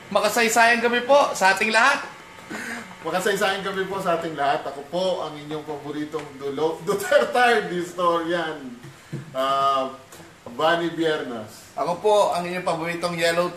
Makasaysayang gabi po sa ating lahat. Makasaysayang gabi po sa ating lahat. Ako po ang inyong paboritong Duterte historian, Bunny Biernas. Ako po ang inyong paboritong Yellow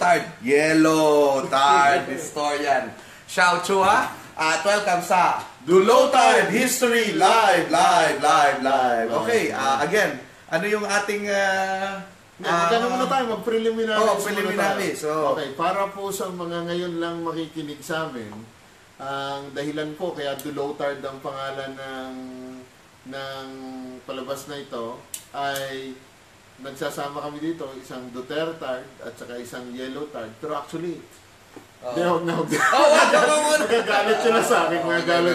Tard historian, Xiao Chua. At welcome sa Dulotard History Live. Okay, again, ano yung ating... Magkano muna tayo, mag-preliminaries. Preliminaries. Okay, para po sa mga ngayon lang makikinig sa amin, ang dahilan po kaya Dulotard ang pangalan ng palabas na ito ay nagsasama kami dito, isang Duterte at saka isang Yellow Tard. Pero actually, huwag na. Magagalit sila sa akin.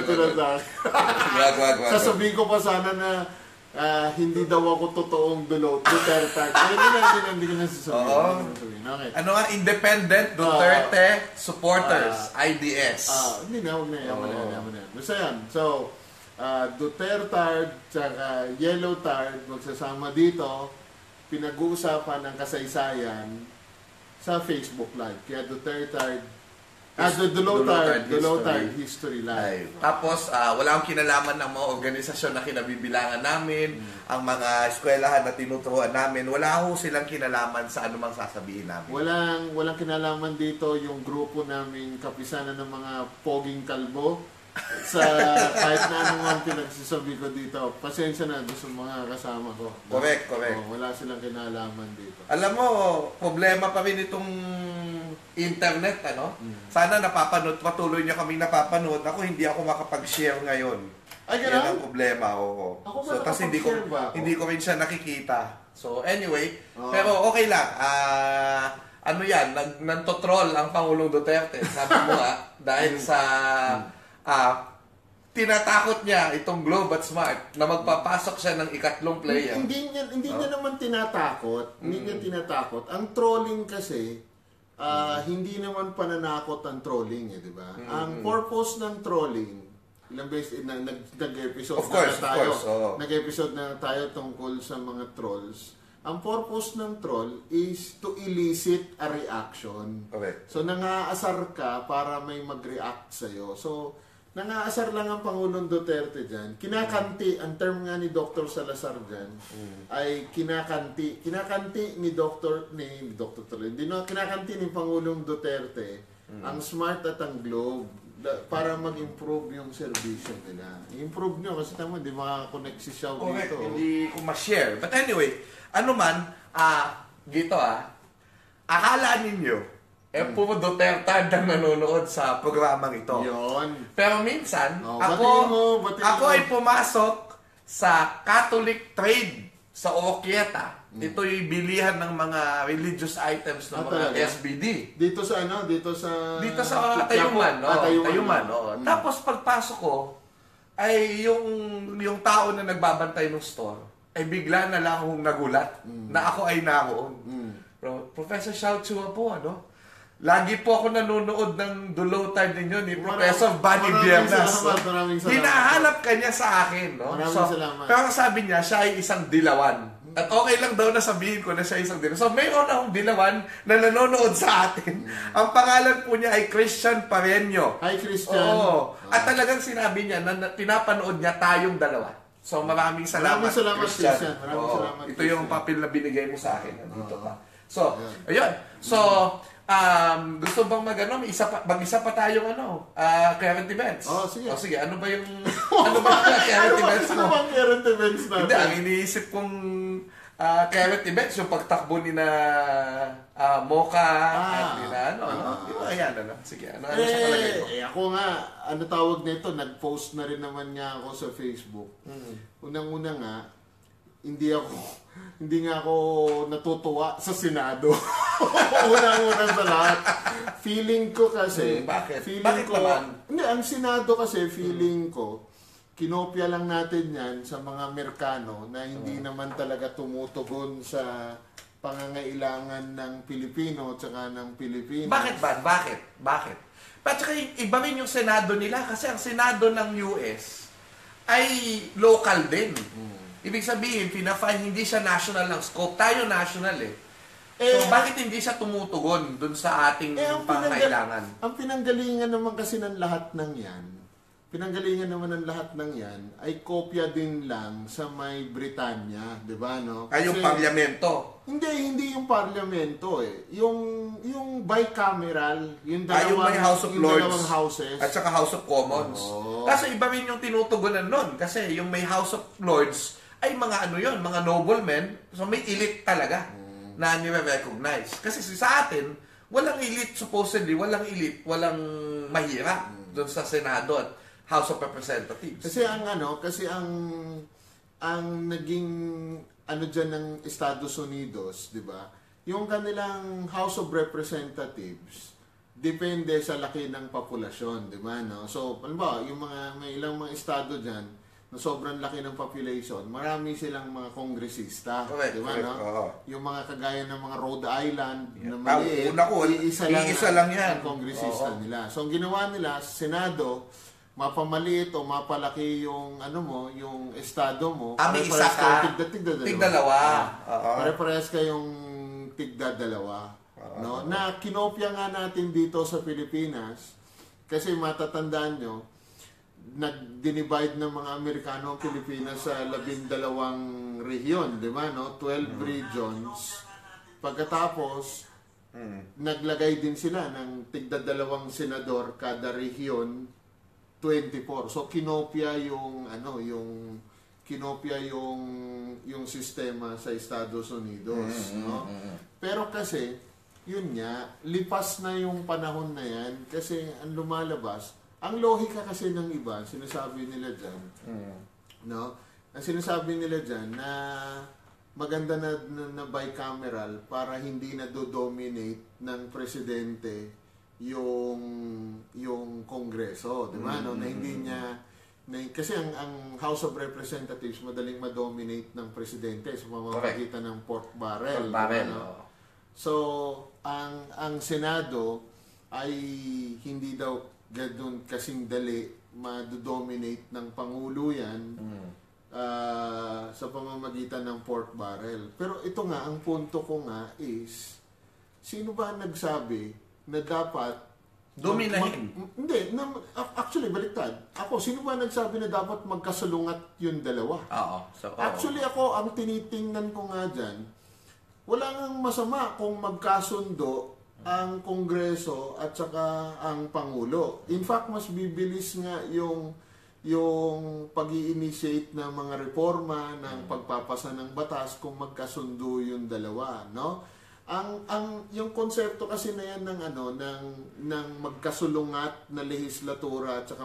Sasabihin ko pa sana na hindi daw ako totoong Duterte. Hindi ko na sasabihin. Okay. Ano nga? Independent Duterte Supporters, IDS. Hindi na, huwag na. Yaman na. Basta yan. So, Duterte tsaka Yellow Tard magsasama dito, pinag-uusapan ng kasaysayan sa Facebook Live. Kaya Dulotard History Live. Tapos, wala akong kinalaman ng mga organisasyon na kinabibilangan namin, ang mga eskwelahan na tinuturuan namin, wala ho silang kinalaman sa anumang sasabihin namin. Walang kinalaman dito yung grupo namin kapisanan ng mga poging kalbo sa kahit na anong pinagsasabi ko dito. Pasensya na doon sa mga kasama ko. Correct. Wala silang kinalaman dito. Alam mo, problema pa rin itong internet, ano? Sana patuloy niya kaming napapanood. Ako, hindi ako makapag-share ngayon. Ay, yan ang problema, oo. Ako so, tapos hindi ko rin siya nakikita. So, anyway, pero okay lang. Ano yan, nantotroll ang Pangulong Duterte. Sabi mo dahil sa tinatakot niya itong Globe at Smart na magpapasok siya ng ikatlong player. Hindi niya naman tinatakot. Hindi niya tinatakot. Ang trolling kasi, hindi naman pananakot ang trolling, di ba? Ang purpose ng trolling, ilang beses nag-episode nag-episode na tayo tungkol sa mga trolls. Ang purpose ng troll is to elicit a reaction. Correct. So nangaasar ka para may mag-react sa'yo. So nangaasar lang ang Pangulong Duterte dyan. Kinakanti, ang term nga ni Dr. Salazar dyan, ay kinakanti ni kinakanti ni Pangulong Duterte ang Smart at ang Globe para mag-improve yung servisyo nila. I-improve nyo kasi tama, hindi makakonect si Xiao dito. Hindi ko ma-share. But anyway, ano man, akala ninyo, puro Duterte ang nanonood sa programang ito. Yun. Pero minsan, batiin ako mo. ay pumasok sa Catholic Trade sa Oroquieta. Ito yung bilihan ng mga religious items ng mga talaga? SBD. Dito sa Dito sa Tayuman. Tayuman. Tapos pagpasok ko, ay yung tao na nagbabantay ng store, ay bigla na lang akong nagulat na ako ay naroon. Professor Xiao Chua po, lagi po ako nanonood ng Dulotard ninyo ni Professor Bunny Biernas. Maraming salamat. Hinahanap ka niya sa akin. Maraming salamat. Pero sabi niya, siya ay isang dilawan. At okay lang daw na sabihin ko na siya isang dilawan. So mayroon akong dilawan na nanonood sa atin. Ang pangalan po niya ay Christian Pareño. Hi, Christian. Oo. At talagang sinabi niya na pinapanood niya tayong dalawa. So maraming salamat, Christian. Maraming salamat. Ito yung papel na binigay mo sa akin. Dito pa. So, ayun. So, gusto bang mag-isa pa tayong current events? Sige. Ano ba yung current events mo? Ano bang current events natin? Hindi, ang iniisip kong current events, yung pagtakbo ni na Mocha at ni na ayan, sige, ano sa palagay mo? Ako nga, tawag nito, nag-post na rin naman niya ako sa Facebook. Unang-una nga, hindi nga ako natutuwa sa Senado. Unang-una sa lahat. Feeling ko kasi... Bakit? Bakit ko, naman? Hindi, ang Senado kasi feeling ko, kinopya lang natin yan sa mga Amerikano na hindi naman talaga tumutugon sa pangangailangan ng Pilipino at saka ng Pilipinas. Bakit ba? Bakit? At saka iba rin yung Senado nila kasi ang Senado ng US ay local din. Ibig sabihin, hindi siya national ng scope. Tayo national eh. So, bakit hindi siya tumutugon dun sa ating pangangailangan? Ang pinanggalingan naman kasi ng lahat ng yan, ay kopya din lang sa may Britanya, di ba, no? Ay, yung parlamento. Hindi yung parlamento eh. Yung bicameral, yung may House of Lords, dalawang houses. At saka House of Commons. Kaso iba rin yung tinutugunan nun. Kasi yung may House of Lords ay mga mga noblemen. So may elite talaga na nire-recognize. Kasi sa atin, walang elite supposedly, walang mahirap doon sa Senado at House of Representatives. Kasi ang naging diyan ng Estados Unidos, 'di ba? Yung kanilang House of Representatives depende sa laki ng populasyon, 'di ba, no? So, halimbawa, may ilang mga estado diyan na sobrang laki ng population, marami silang mga kongresista, di ba, no? Yung mga kagaya ng mga Rhode Island na maliit, iisa lang yan ang kongresista nila. So, ang ginawa nila, Senado, mapamaliit o mapalaki yung yung estado mo, may isa ka, tigdalawa. Pare-parehas kayong tigdadalawa. No? Na kinopya nga natin dito sa Pilipinas, kasi matatandaan nyo, nag-divide ng mga Amerikano ang Pilipinas sa 12 rehiyon, di ba, no? 12 regions. Pagkatapos, naglagay din sila ng tigda-2 senador kada rehiyon, 24. So kinopya yung sistema sa Estados Unidos, no? Pero kasi yun nga, lipas na yung panahon na yan kasi ang lumalabas, ang lohika kasi ng iba, sinasabi nila dyan, no? Ang sinasabi nila dyan na maganda na bicameral para hindi na do-dominate ng presidente yung Kongreso, di ba? No? Na hindi niya, kasi ang House of Representatives madaling ma-dominate ng presidente sa pamamagitan ng pork barrel. No? So, ang Senado ay hindi daw ganoon kasing dali ma-dominate ng Pangulo yan sa pamamagitan ng pork barrel. Pero ito nga, ang punto ko nga is, sino ba nagsabi na dapat dominahin? Actually, baliktad. Sino ba nagsabi na dapat magkasalungat yung dalawa? Actually, ang tinitingnan ko nga dyan, wala nang masama kung magkasundo ang Kongreso at saka ang Pangulo. In fact, mas bibilis nga yung pag-i-initiate ng mga reforma, ng pagpapasa ng batas kung magkasundo yung dalawa, no? Yung konsepto kasi na yan ng magkasulungat na lehislatura at saka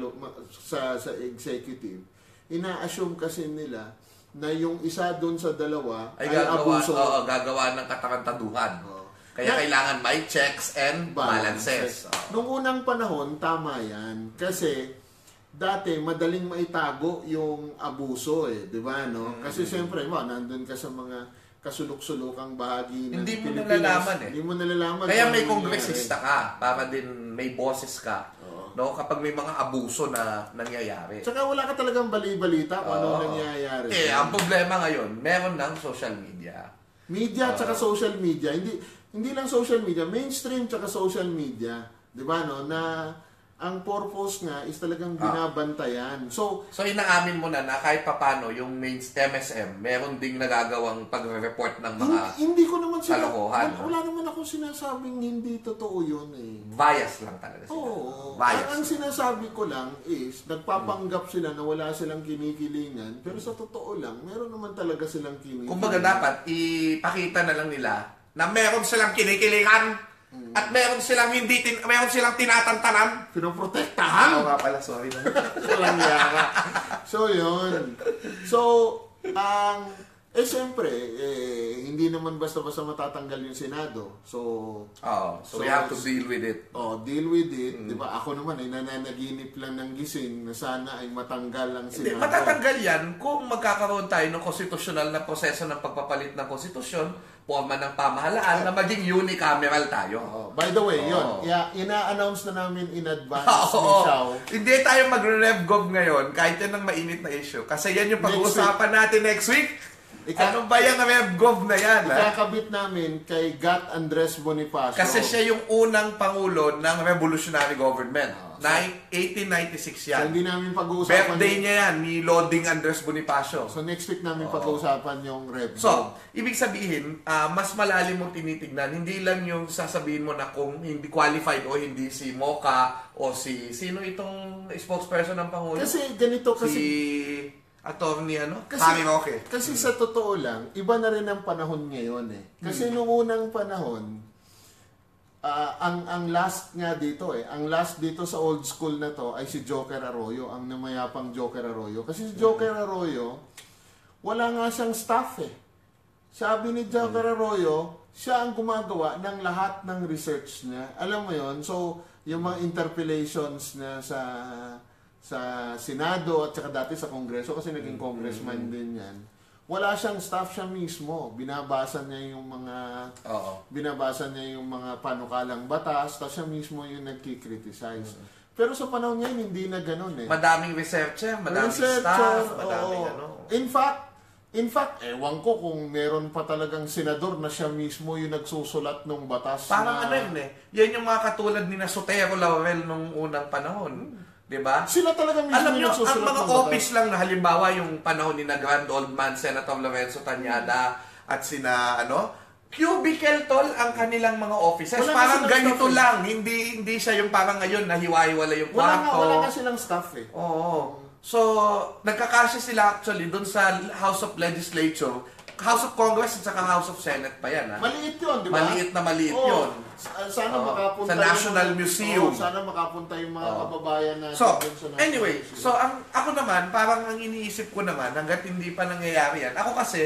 sa executive, ina-assume kasi nila na yung isa doon sa dalawa ay abuso. Gagawa ng katarantaduhan. Kaya kailangan may checks and balances. Nung unang panahon, tama yan. Kasi dati madaling maitago yung abuso di ba, no? Kasi siyempre, nandun ka sa mga kasulok-sulokang bahagi ng Pilipinas. Hindi mo nalalaman. Kaya may kongresista ka para din may boses ka. No, kapag may mga abuso na nangyayari. Tsaka wala ka talagang bali-balita kung ano nangyayari. Ang problema ngayon, meron ng social media. Tsaka social media. Hindi lang social media, mainstream tsaka social media. Di ba, no? Na ang purpose nga is talagang binabantayan. So inaamin mo na kahit papano yung MSM, meron ding nagagawang pagre-report ng mga hindi ko naman kalokohan. Wala naman ako sinasabing hindi totoo yun Bias lang talaga sila. Bias. Ang sinasabi ko lang is, nagpapanggap sila na wala silang kinikilingan, pero sa totoo lang, meron naman talaga silang kinikilingan. Kumbaga dapat, ipakita na lang nila na meron silang kinikilingan at meron silang tinatantanan. Pinoprotektahan. Nga pala, sorry na. Walang yara. So, yun. So, siyempre, hindi naman basta-basta matatanggal yung Senado. So we have to deal with it. Deal with it. Diba? Ako naman, nananaginip lang ng gising na sana ay matanggal ang Senado. Matatanggal yan kung magkakaroon tayo ng konstitusyonal na proseso ng pagpapalit ng konstitusyon, forma ng pamahalaan na maging unicameral tayo. By the way, yun. Ina-announce na namin in advance ni Xiao. Hindi tayo mag-revgov ngayon kahit yan ang mainit na issue. Kasi yan yung pag-uusapan natin next week. Ano ba yung RevGov na yan? Ikakabit namin kay Gat Andres Bonifacio. Kasi siya yung unang pangulo ng revolutionary government. 1896 yan. So, hindi namin pag-uusapan. Birthday niya yan, ni Loding Andres Bonifacio. So next week namin pag-uusapan yung RevGov. So, ibig sabihin, mas malalim mong tinitignan. Hindi lang yung sasabihin mo na kung hindi qualified o hindi si Mocha o sino itong spokesperson ng Pangulo? Kasi ganito kasi... Si attorney Harry Roque. Kasi sa totoo lang, iba na rin ang panahon ngayon eh. Kasi noong unang panahon, ang last nga dito ang last dito sa old school na to ay si Joker Arroyo, ang namayapang Joker Arroyo. Kasi si Joker Arroyo, wala nga siyang staff eh. Sabi ni Joker Arroyo, siya ang gumagawa ng lahat ng research niya. Alam mo yon, so yung mga interpellations na sa Senado at saka dati sa Kongreso, kasi naging congressman din yan. Wala siyang staff, siya mismo. Binabasa niya yung mga panukalang batas, tapos siya mismo yung nagki-criticize. Pero sa panahon ngayon, hindi na ganun eh. Madaming researcher, madaming staff, madaming In fact, ewan ko kung meron pa talagang senador na siya mismo yung nagsusulat ng batas. Parang yan yung mga katulad ni Sotero Laurel nung unang panahon. Diba? Sila talaga mismo alam nyo, nagsusulat ang mga ng office lang na halimbawa yung panahon ni na Grand Old Man, Senator Lorenzo Tañada at sina cubicle tol ang kanilang mga offices. Wala parang ganito lang, hindi siya yung parang ngayon na hiwa-hiwala yung kwarto. Wala nga silang staff eh. Oo. So, nagkakasya sila actually doon sa House of Legislature, House of Congress at saka House of Senate pa yan. Maliit yun, di ba? Maliit yun. Sana makapunta sa National Museum. Sana makapunta yung mga kababayan natin. So, anyway, ako naman, parang ang iniisip ko naman, hanggat hindi pa nangyayari yan, ako kasi,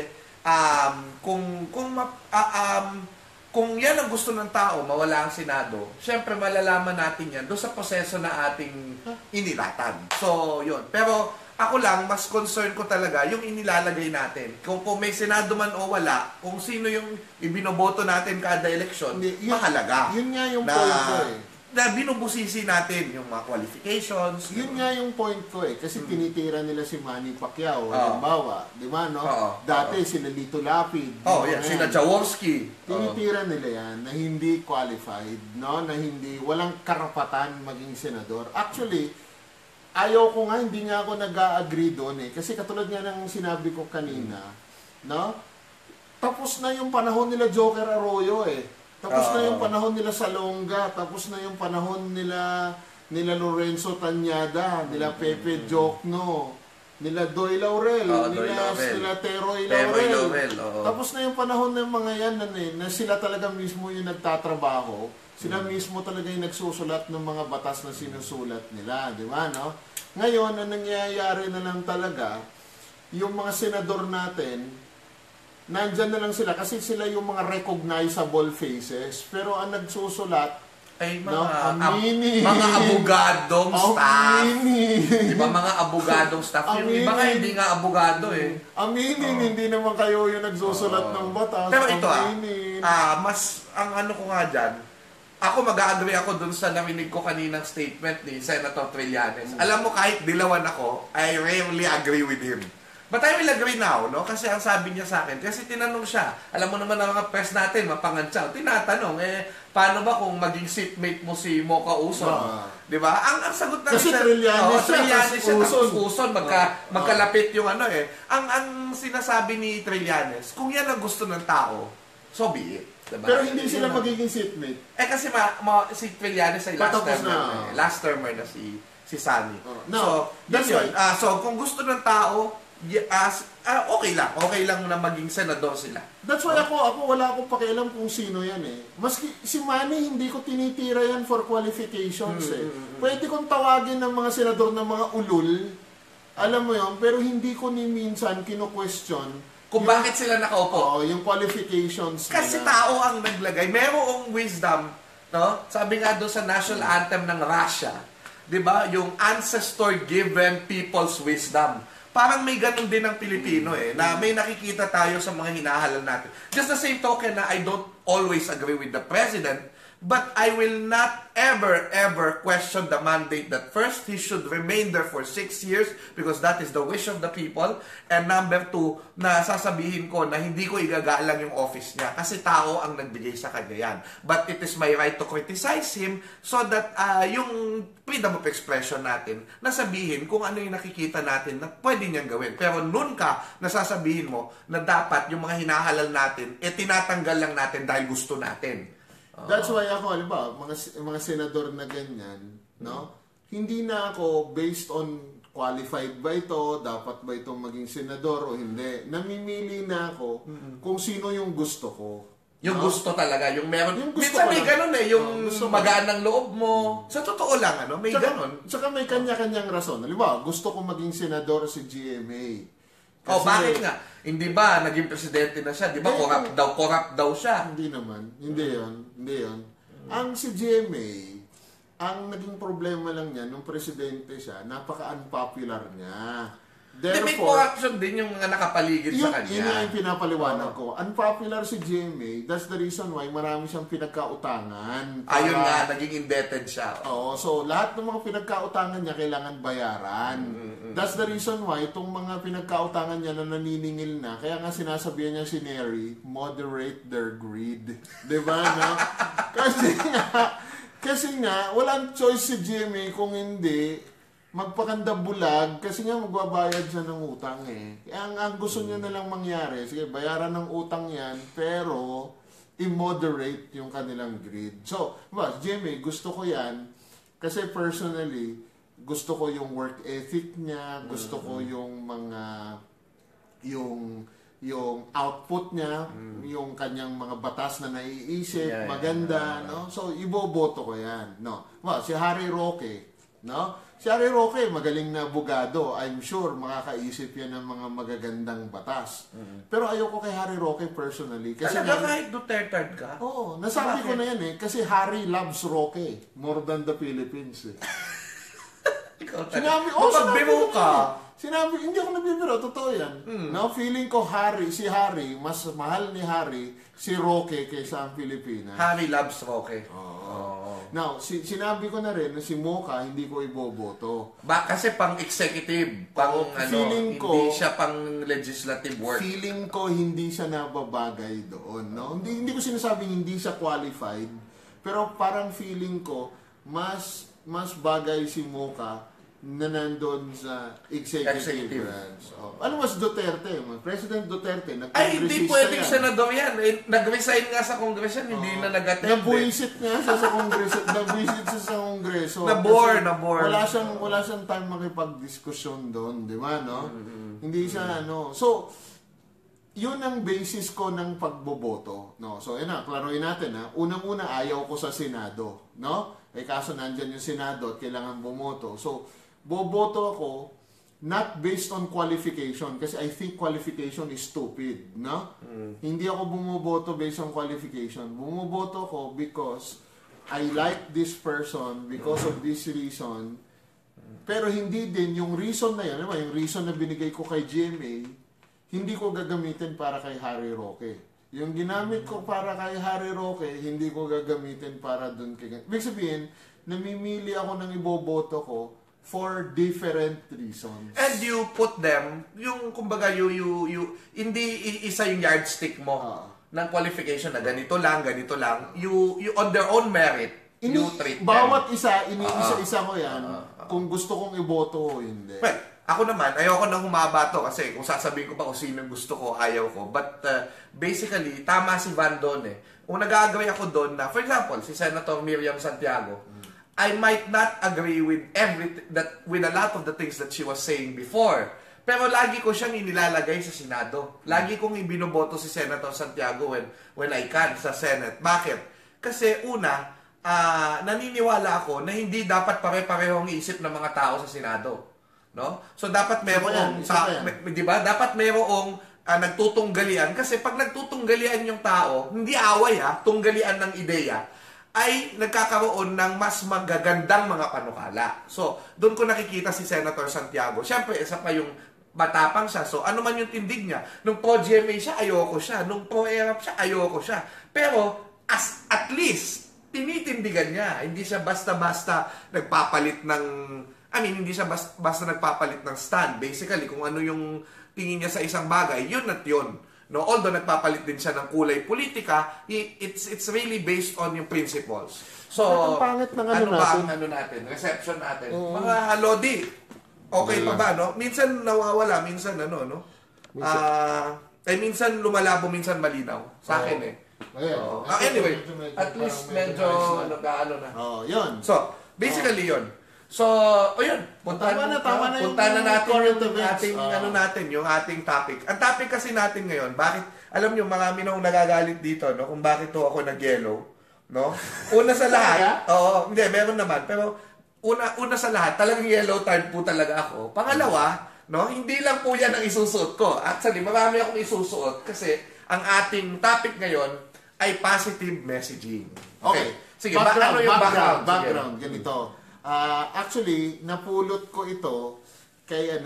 kung yan ang gusto ng tao, mawala ang Senado, syempre malalaman natin yan doon sa proseso na ating inilatan. So, yun. Pero, ako lang, mas concern ko talaga yung inilalagay natin. Kung may Senado man o wala, kung sino yung ibinoboto natin kada eleksyon, mahalaga. Yun nga yung point ko eh. Na binubusisi natin yung mga qualifications. Yun nga yung point ko eh. Kasi tinitira nila si Manny Pacquiao, halimbawa. Di ba, no? Dati sila Lito Lapid. Sila Jaworski. Tinitira nila yan na hindi qualified, no? Na walang karapatan maging senador. Actually, ayaw ko nga, hindi nga ako nag-agree doon eh. Kasi katulad nga ng sinabi ko kanina, no? Tapos na yung panahon nila Joker Arroyo eh. Tapos na yung panahon nila Salonga, tapos na yung panahon nila Lorenzo Tañada, nila Pepe Jokno, nila Doy Laurel, nila Teroy Laurel. Tapos na yung panahon ng mga yan na sila talaga mismo yung nagtatrabaho. Sila mismo talaga yung nagsusulat ng mga batas na sinusulat nila, di ba, no? Ngayon, ang nangyayari na lang talaga, yung mga senador natin, nandyan na lang sila kasi sila yung mga recognizable faces. Pero ang nagsusulat, ay mga abogadong staff. Di ba mga abogadong staff? Yung iba nga hindi nga abogado eh. Hindi naman kayo yung nagsusulat ng batas. Pero ito mas ang ko nga dyan, ako mag-agree ako dun sa narinig ko kaninang statement ni Senator Trillanes. Alam mo, kahit dilawan ako, I rarely agree with him. But I will agree now, no? Kasi ang sabi niya sa akin, kasi tinanong siya, alam mo naman ang mga press natin, mapangantsaw, tinatanong, paano ba kung maging seatmate mo si Mocha Uson? Di ba? Ang sagot na kasi Trillanes siya, Uson, magkalapit yung Ang sinasabi ni Trillanes, kung yan ang gusto ng tao, so be it. Diba? Pero hindi sila magiging seatmate. Kasi si Trillanes ay last termer na si Sunny. So, that's yun. So, kung gusto ng tao, okay lang na maging senador sila. That's why ako wala akong pakialam kung sino yan eh. Maski si Manny, hindi ko tinitira yan for qualifications eh. Pwede kong tawagin ng mga senador ng mga ulul, alam mo yun, pero hindi ko ni minsan kino-question kung bakit sila nakaupo. Yung qualifications kasi nila. Tao ang naglagay. Merong wisdom, no? Sabi nga doon sa national anthem ng Russia, 'di ba? Yung ancestor given people's wisdom. Parang may ganun din ng Pilipino na may nakikita tayo sa mga hinahalal natin. Just the same token na I don't always agree with the president, But I will not ever question the mandate that first, he should remain there for 6 years because that is the wish of the people. And number 2, na sasabihin ko na hindi ko igagalang yung office niya kasi tao ang nagbigay sa kanya yan. But it is my right to criticize him so that yung freedom of expression natin, nasabihin kung ano yung nakikita natin na pwede niyang gawin. Pero nun ka, nasasabihin mo na dapat yung mga hinahalal natin, tinatanggal lang natin dahil gusto natin. That's why ako, halimbawa, mga senador na ganyan, no? Hindi na ako based on qualified ba ito, dapat ba itong maging senador o hindi. Namimili na ako kung sino yung gusto ko. Yung gusto talaga, yung meron. Yung gusto minsan ko may lang. ganun yung magaan ng loob mo. Sa totoo lang, may ganun. Tsaka may kanya-kanyang rason. Halimbawa, gusto ko maging senador si GMA. Bakit nga? Hindi ba naging presidente na siya? Di ba corrupt daw siya? Hindi naman. Hindi yun. Ang si GMA, ang naging problema lang niya, nung presidente siya, napaka-unpopular niya. May corruption din yung mga nakapaligid sa kanya. Yun yung pinapaliwanag ko. Unpopular si GMA, that's the reason why marami siyang pinagkautangan. Ayun nga, naging indebted siya. Oo, so lahat ng mga pinagkautangan niya kailangan bayaran. That's the reason why itong mga pinagkautangan niya na naniningil na, kaya nga sinasabihan niya si Neri, moderate their greed. Diba, no? Kasi nga, walang choice si GMA kung hindi magpakanda bulag kasi nga magbabayad siya ng utang eh. Ang gusto niya na lang mangyari, sige, bayaran ng utang yan, pero i-moderate yung kanilang greed. So, GMA, gusto ko yan kasi personally, gusto ko yung work ethic niya, gusto ko yung mga yung output niya, yung kanyang mga batas na naiisip, maganda, no? So, iboboto ko yan, no? Si Harry Roque, no? Si Harry Roque, magaling na abogado. I'm sure makakaisip yan ng mga magagandang batas. Pero ayoko kay Harry Roque personally. Kasi talaga kahit Duterte ka? Oo, nasabi ko na yan eh. Kasi Harry loves Roque more than the Philippines eh. Sinabi ka. Sinabi, hindi ako nagbibiro, totoo yan. No, feeling ko si Harry, mas mahal ni Harry si Roque kaysa ang Pilipinas. Harry loves Roque. Now, sinabi ko na rin na si Mocha hindi ko iboboto. Kasi pang-executive, hindi siya pang-legislative work. Feeling ko hindi siya nababagay doon. No? Hindi ko sinasabing hindi siya qualified, pero parang feeling ko mas bagay si Mocha na nandun sa executive branch. Ano mas Duterte? President Duterte, hindi pwedeng senador yan. Nag-resign nga sa Congress yan, hindi na nag-attend. Nabuisit nga siya sa Kongreso. Nabuisit siya sa Kongreso. Na-bore. Wala siyang time makipag-diskusyon doon, di ba, no? Hindi siya, So, yun ang basis ko ng pagboboto, no? So, klaruhin natin, unang-una, ayaw ko sa Senado, no? Kaso nandyan yung Senado at kailangan bumoto. So, boboto ako not based on qualification kasi I think qualification is stupid, no? Hindi ako bumoboto based on qualification. Bumoboto ako because I like this person because of this reason. Pero hindi din yung reason na yan, yung reason na binigay ko kay GMA, hindi ko gagamitin para kay Harry Roque. Yung ginamit ko para kay Harry Roque, hindi ko gagamitin para dun kay... Ibig sabihin, namimili ako ng iboboto ko for different reasons. And you put them, yung kumbaga, hindi isa yung yardstick mo ng qualification na ganito lang. You on their own merit, you treat them. Bawat isa, iniisa-isa ko yan kung gusto kong iboto o hindi. Well, ako naman, ayoko na humaba to kasi kung sasabihin ko pa kung sino gusto ko, ayaw ko. But basically, tama si Van doon eh. Kung nag-agree ako doon na, for example, si Senator Miriam Santiago, I might not agree with with a lot of the things that she was saying before. Pero lagi ko siyang inilalagay sa Senado. Lagi kong ibinoboto si Senator Santiago when I can sa Senate. Bakit? Kasi una, naniniwala ako na hindi dapat pare-pareho ang isip ng mga tao sa Senado. No? So dapat merong di ba? Dapat merong nagtutunggalian kasi pag nagtutunggalian yung tao, hindi away tunggalian ng ideya, ay nagkakaroon ng mas magagandang mga panukala. So, doon ko nakikita si Senator Santiago. Siyempre, isa pa yung matapang siya. So, ano man yung tindig niya. Nung pro-GMA siya, ayoko siya. Nung pro-ERAP siya, ayoko siya. Pero, at least, tinitindigan niya. Hindi siya basta-basta nagpapalit ng, hindi siya basta nagpapalit ng stand. Basically, kung ano yung tingin niya sa isang bagay, yun at yun. No, although nagpapalit din siya ng kulay politika, it's really based on yung principles. So, pangit ng natin, reception natin. Mga Lodi, okay pa ba, no? Minsan nawawala, minsan minsan lumalabo, minsan malinaw. Sa akin anyway, at least medyo na. Yun. So, basically yun. So, yun. Punta na natin yung ating yung ating topic. Ang topic kasi natin ngayon, bakit, alam nyo, marami nang nagagalit dito, no? Kung bakit ako nag-yellow, no? Una sa lahat, hindi, meron naman. Pero, una sa lahat, talagang yellow tard po talaga ako. Pangalawa, no? Hindi lang po yan ang isusuot ko. Actually, marami akong isusuot kasi ang ating topic ngayon ay positive messaging. Okay. Sige, ano yung background, ganito. Actually, napulot ko ito kay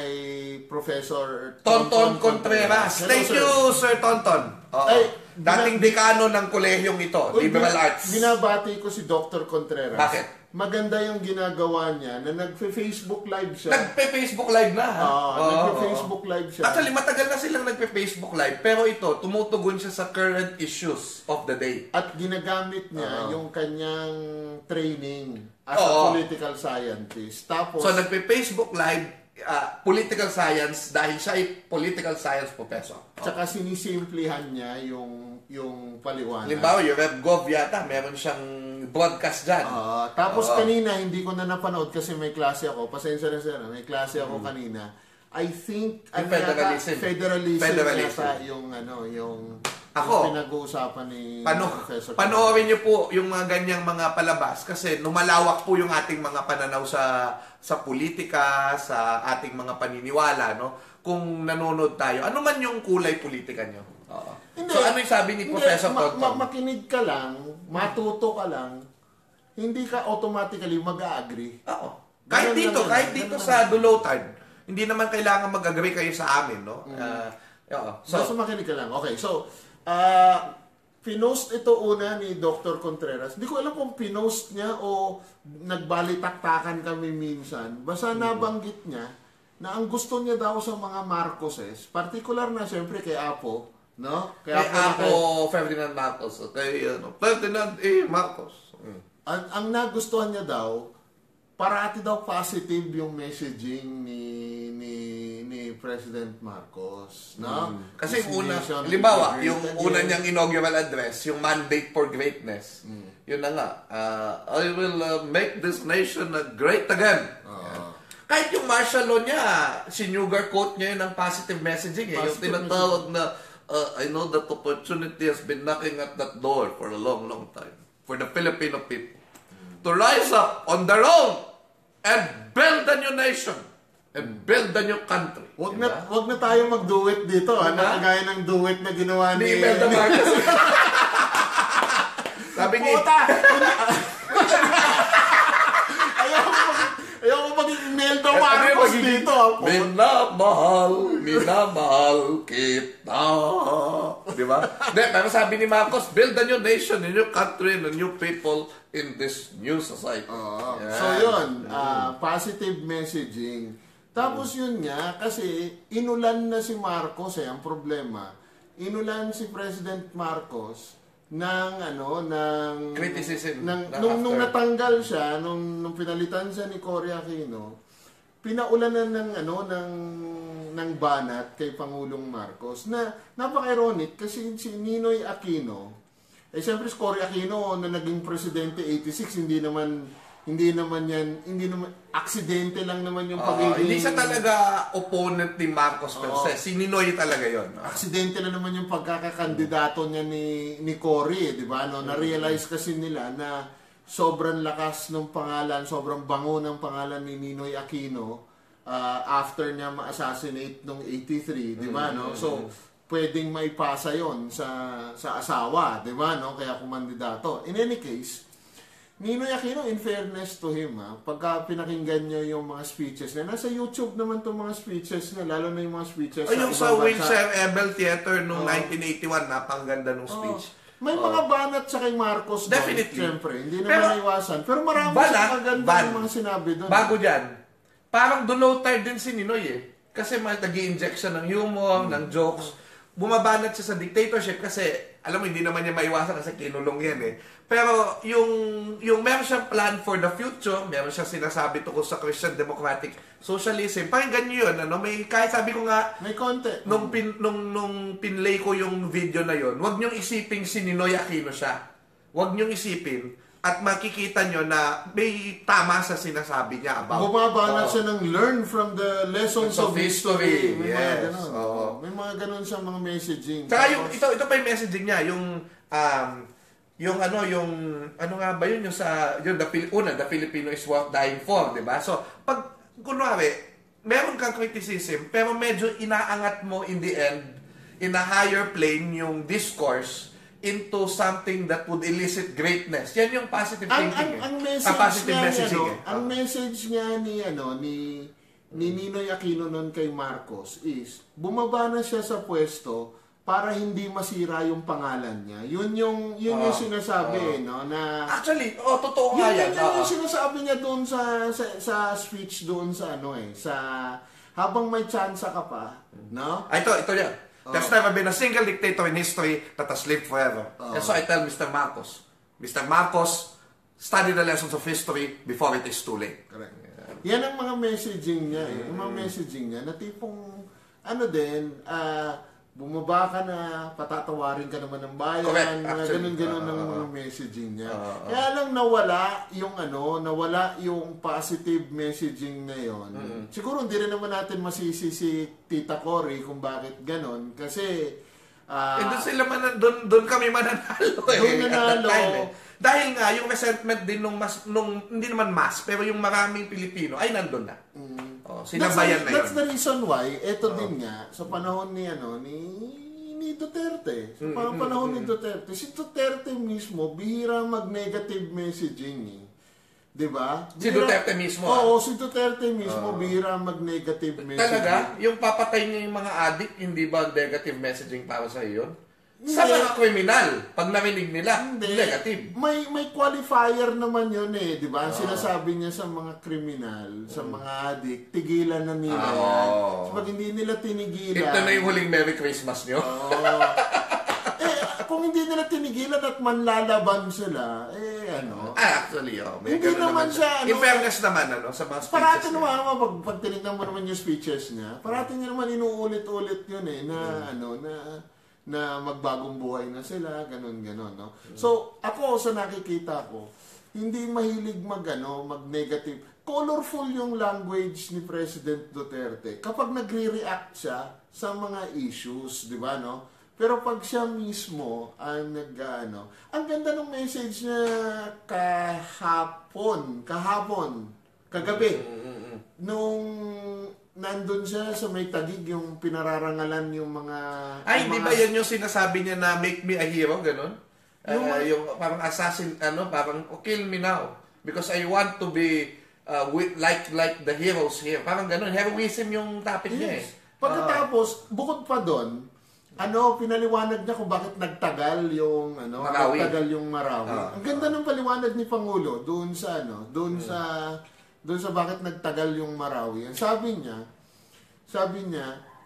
Professor Tonton Contreras. Thank you, Sir Tonton. Dating dekano ng kolehiyong ito, Liberal Arts. Binabati ko si Dr. Contreras. Bakit? Maganda yung ginagawa niya na nagpe-Facebook live siya. Nagpe-Facebook live na, ha? Nagpe-Facebook live siya. Actually, matagal na silang nagpe-Facebook live, pero ito, tumutugon siya sa current issues of the day. At ginagamit niya yung kanyang training as a political scientist. Tapos, so, nagpe-Facebook live, political science, dahil siya ay political science professor. Tsaka sinisimplihan niya yung paliwanag. Halimbawa, yung RevGov yata, meron siyang broadcast dyan. Tapos kanina, hindi ko na napanood kasi may klase ako. Pasensya na sir, may klase ako kanina. I think, federalism yata yung pinag-uusapan ni Professor. Panoorin niyo po yung mga ganyang mga palabas kasi lumalawak po yung ating mga pananaw sa politika, sa ating mga paniniwala, no? Kung nanonood tayo, ano man yung kulay politika niyo. Hindi, so, ano yung sabi ni Professor Tonton? Makinig ka lang, matuto ka lang, hindi ka automatically mag-agree. Kahit dito sa Dulotard, hindi naman kailangan mag-agree kayo sa amin, no? So, makinig ka lang. Okay, so, pinost ito una ni Dr. Contreras. Hindi ko alam kung pinost niya o nagbalitaktakan kami minsan. Basta nabanggit niya na ang gusto niya daw sa mga Marcoses, particular na siyempre kay Apo, no? Kay Apo Ferdinand Marcos. Kay Ferdinand Marcos. Ang nagustuhan niya daw, parati daw positive yung messaging ni President Marcos, no? Kasi halimbawa, yung una niyang inaugural address, yung mandate for greatness, yun na nga, I will make this nation great again. Kahit yung martial law niya, sinugarcoat niya yun ng positive messaging. Yung tinatawag na, I know that opportunity has been knocking at that door for a long, long time. For the Filipino people. To rise up on their own and build a new nation. And build a new country. Wag na tayo mag-duet dito. Kagaya ng duet na ginawa ni Imelda Marcos. Sabi niya, ayaw ko maging Imelda Marcos dito. Minamahal kita. Di ba? Pero sabi ni Marcos, build a new nation, a new country, and a new people in this new society. So yun, positive messaging. Tapos yun nga, kasi inulan na si Marcos ang problema. Inulan si President Marcos ng criticism nung natanggal siya, nung pinalitan siya ni Cory Aquino, pinaulanan ng banat kay Pangulong Marcos na napaka-ironic kasi si Ninoy Aquino, siyempre si Cory Aquino na naging presidente 86, hindi naman aksidente lang naman yung pagiging... Hindi siya talaga opponent ni Marcos per se. Si Ninoy talaga yon. Aksidente lang naman yung pagkakakandidato niya ni Cory, di ba? Na-realize kasi nila na sobrang lakas ng pangalan, sobrang bango ng pangalan ni Ninoy Aquino after niya ma-assassinate nung 83, di ba? No? So, pwedeng maipasa yon sa asawa, di ba? No? Kaya kumandidato. In any case, Ninoy Aquino, in fairness to him, pagka pinakinggan nyo yung mga speeches na, nasa YouTube naman itong mga speeches na, lalo na yung mga speeches yung sa Wilshire Ebel Theater noong 1981, napakaganda nung speech. May mga banat sa kay Marcos doon. Definitely. Siyempre, hindi naman naiwasan. Pero marami siyang maganda yung mga sinabi doon. Bago dyan, parang denoter din si Ninoy eh. Kasi nag-i-inject siya ng humor, ng jokes. Bumabanat siya sa dictatorship kasi, alam mo, hindi naman niya maiwasan kasi kinulong yan eh. Pero yung meron siyang plan for the future, meron siyang sinasabi tungkol sa Christian Democratic Socialism. Pakinggan niyo yun, ano? Kahit sabi ko nga, may konti. Nung pinlay ko yung video na yon, wag niyong isipin si Ninoy Aquino siya. Wag niyong isipin at makikita niyo na may tama sa sinasabi niya about. Bumabanat siya ng learn from the lessons of history. May yes. mga ganun. May mga ganun siyang mga messaging. Saka ito pa yung messaging niya, yung ano nga ba yun, yung sa, yung the Filipino is worth dying for, di ba? So, pag, kunwari, meron kang criticism, pero medyo inaangat mo in the end, in a higher plane, yung discourse into something that would elicit greatness. Yan yung positive thinking. Ang message positive niya, messaging. ang message niya ni Ninoy Aquino nun kay Marcos is, bumaba na siya sa pwesto para hindi masira yung pangalan niya. Yun yung sinasabi, no? Na Actually, totoo nga yan. Yun yung sinasabi niya doon sa speech doon sa sa habang may chance ka pa, no? Ito yan. There's never been a single dictator in history that has lived forever. And so I tell Mr. Marcos, study the lessons of history before it is too late. Correct. Yan ang mga messaging niya. Yung mga messaging niya na tipong bumaba ka na, patatawarin ka naman ng bayan, mga ganun-ganun ng mga messaging niya. Kaya lang nawala yung positive messaging na yon. Siguro hindi rin naman natin masisi si Tita Cory kung bakit ganun. Kasi, doon kami mananalo eh. Doon nanalo. Dahil nga, yung resentment din hindi naman mass, pero yung maraming Pilipino ay nandun na. Sinabayan na yun. That's the reason why, eto din nga, sa panahon ni Duterte. Sa panahon ni Duterte, si Duterte mismo, bihira mag-negative messaging eh. Diba? Si Duterte mismo? Oo, si Duterte mismo, bihira mag-negative messaging. Talaga? Yung papatay niya yung mga addict, hindi ba negative messaging para sa iyo? Sa mga kriminal, pag narinig nila, negative. May qualifier naman yun eh, di ba? Sinasabi niya sa mga kriminal, sa mga addict, tigilan na nila yan. So pag hindi nila tinigilan... Ito na yung huling Merry Christmas nyo. Kung hindi nila tinigilan at manlalaban sila, Actually, hindi naman siya, in fairness naman, sa mga speeches. Parati naman, pag tinignan mo naman yung speeches niya, parati niya naman inuulit-ulit yun eh, na magbagong buhay na sila, ganun-ganon, no? So, ako sa nakikita ko, hindi mahilig mag-negative. Colorful yung language ni President Duterte kapag nagre-react siya sa mga issues, di ba, no? Pero pag siya mismo ang ang ganda ng message niya kagabi, nung nandun siya sa may Taguig, yung pinararangalan yung mga... Hindi ba yan yung sinasabi niya na make me a hero, gano'n? Yung parang assassin, parang kill me now because I want to be like the heroes here. Parang gano'n, heroism yung topic niya eh. Pagkatapos, bukod pa doon, pinaliwanag niya kung bakit nagtagal yung Marawi. Ang ganda ng paliwanag ni Pangulo doon sa bakit nagtagal yung Marawi. Sabi niya,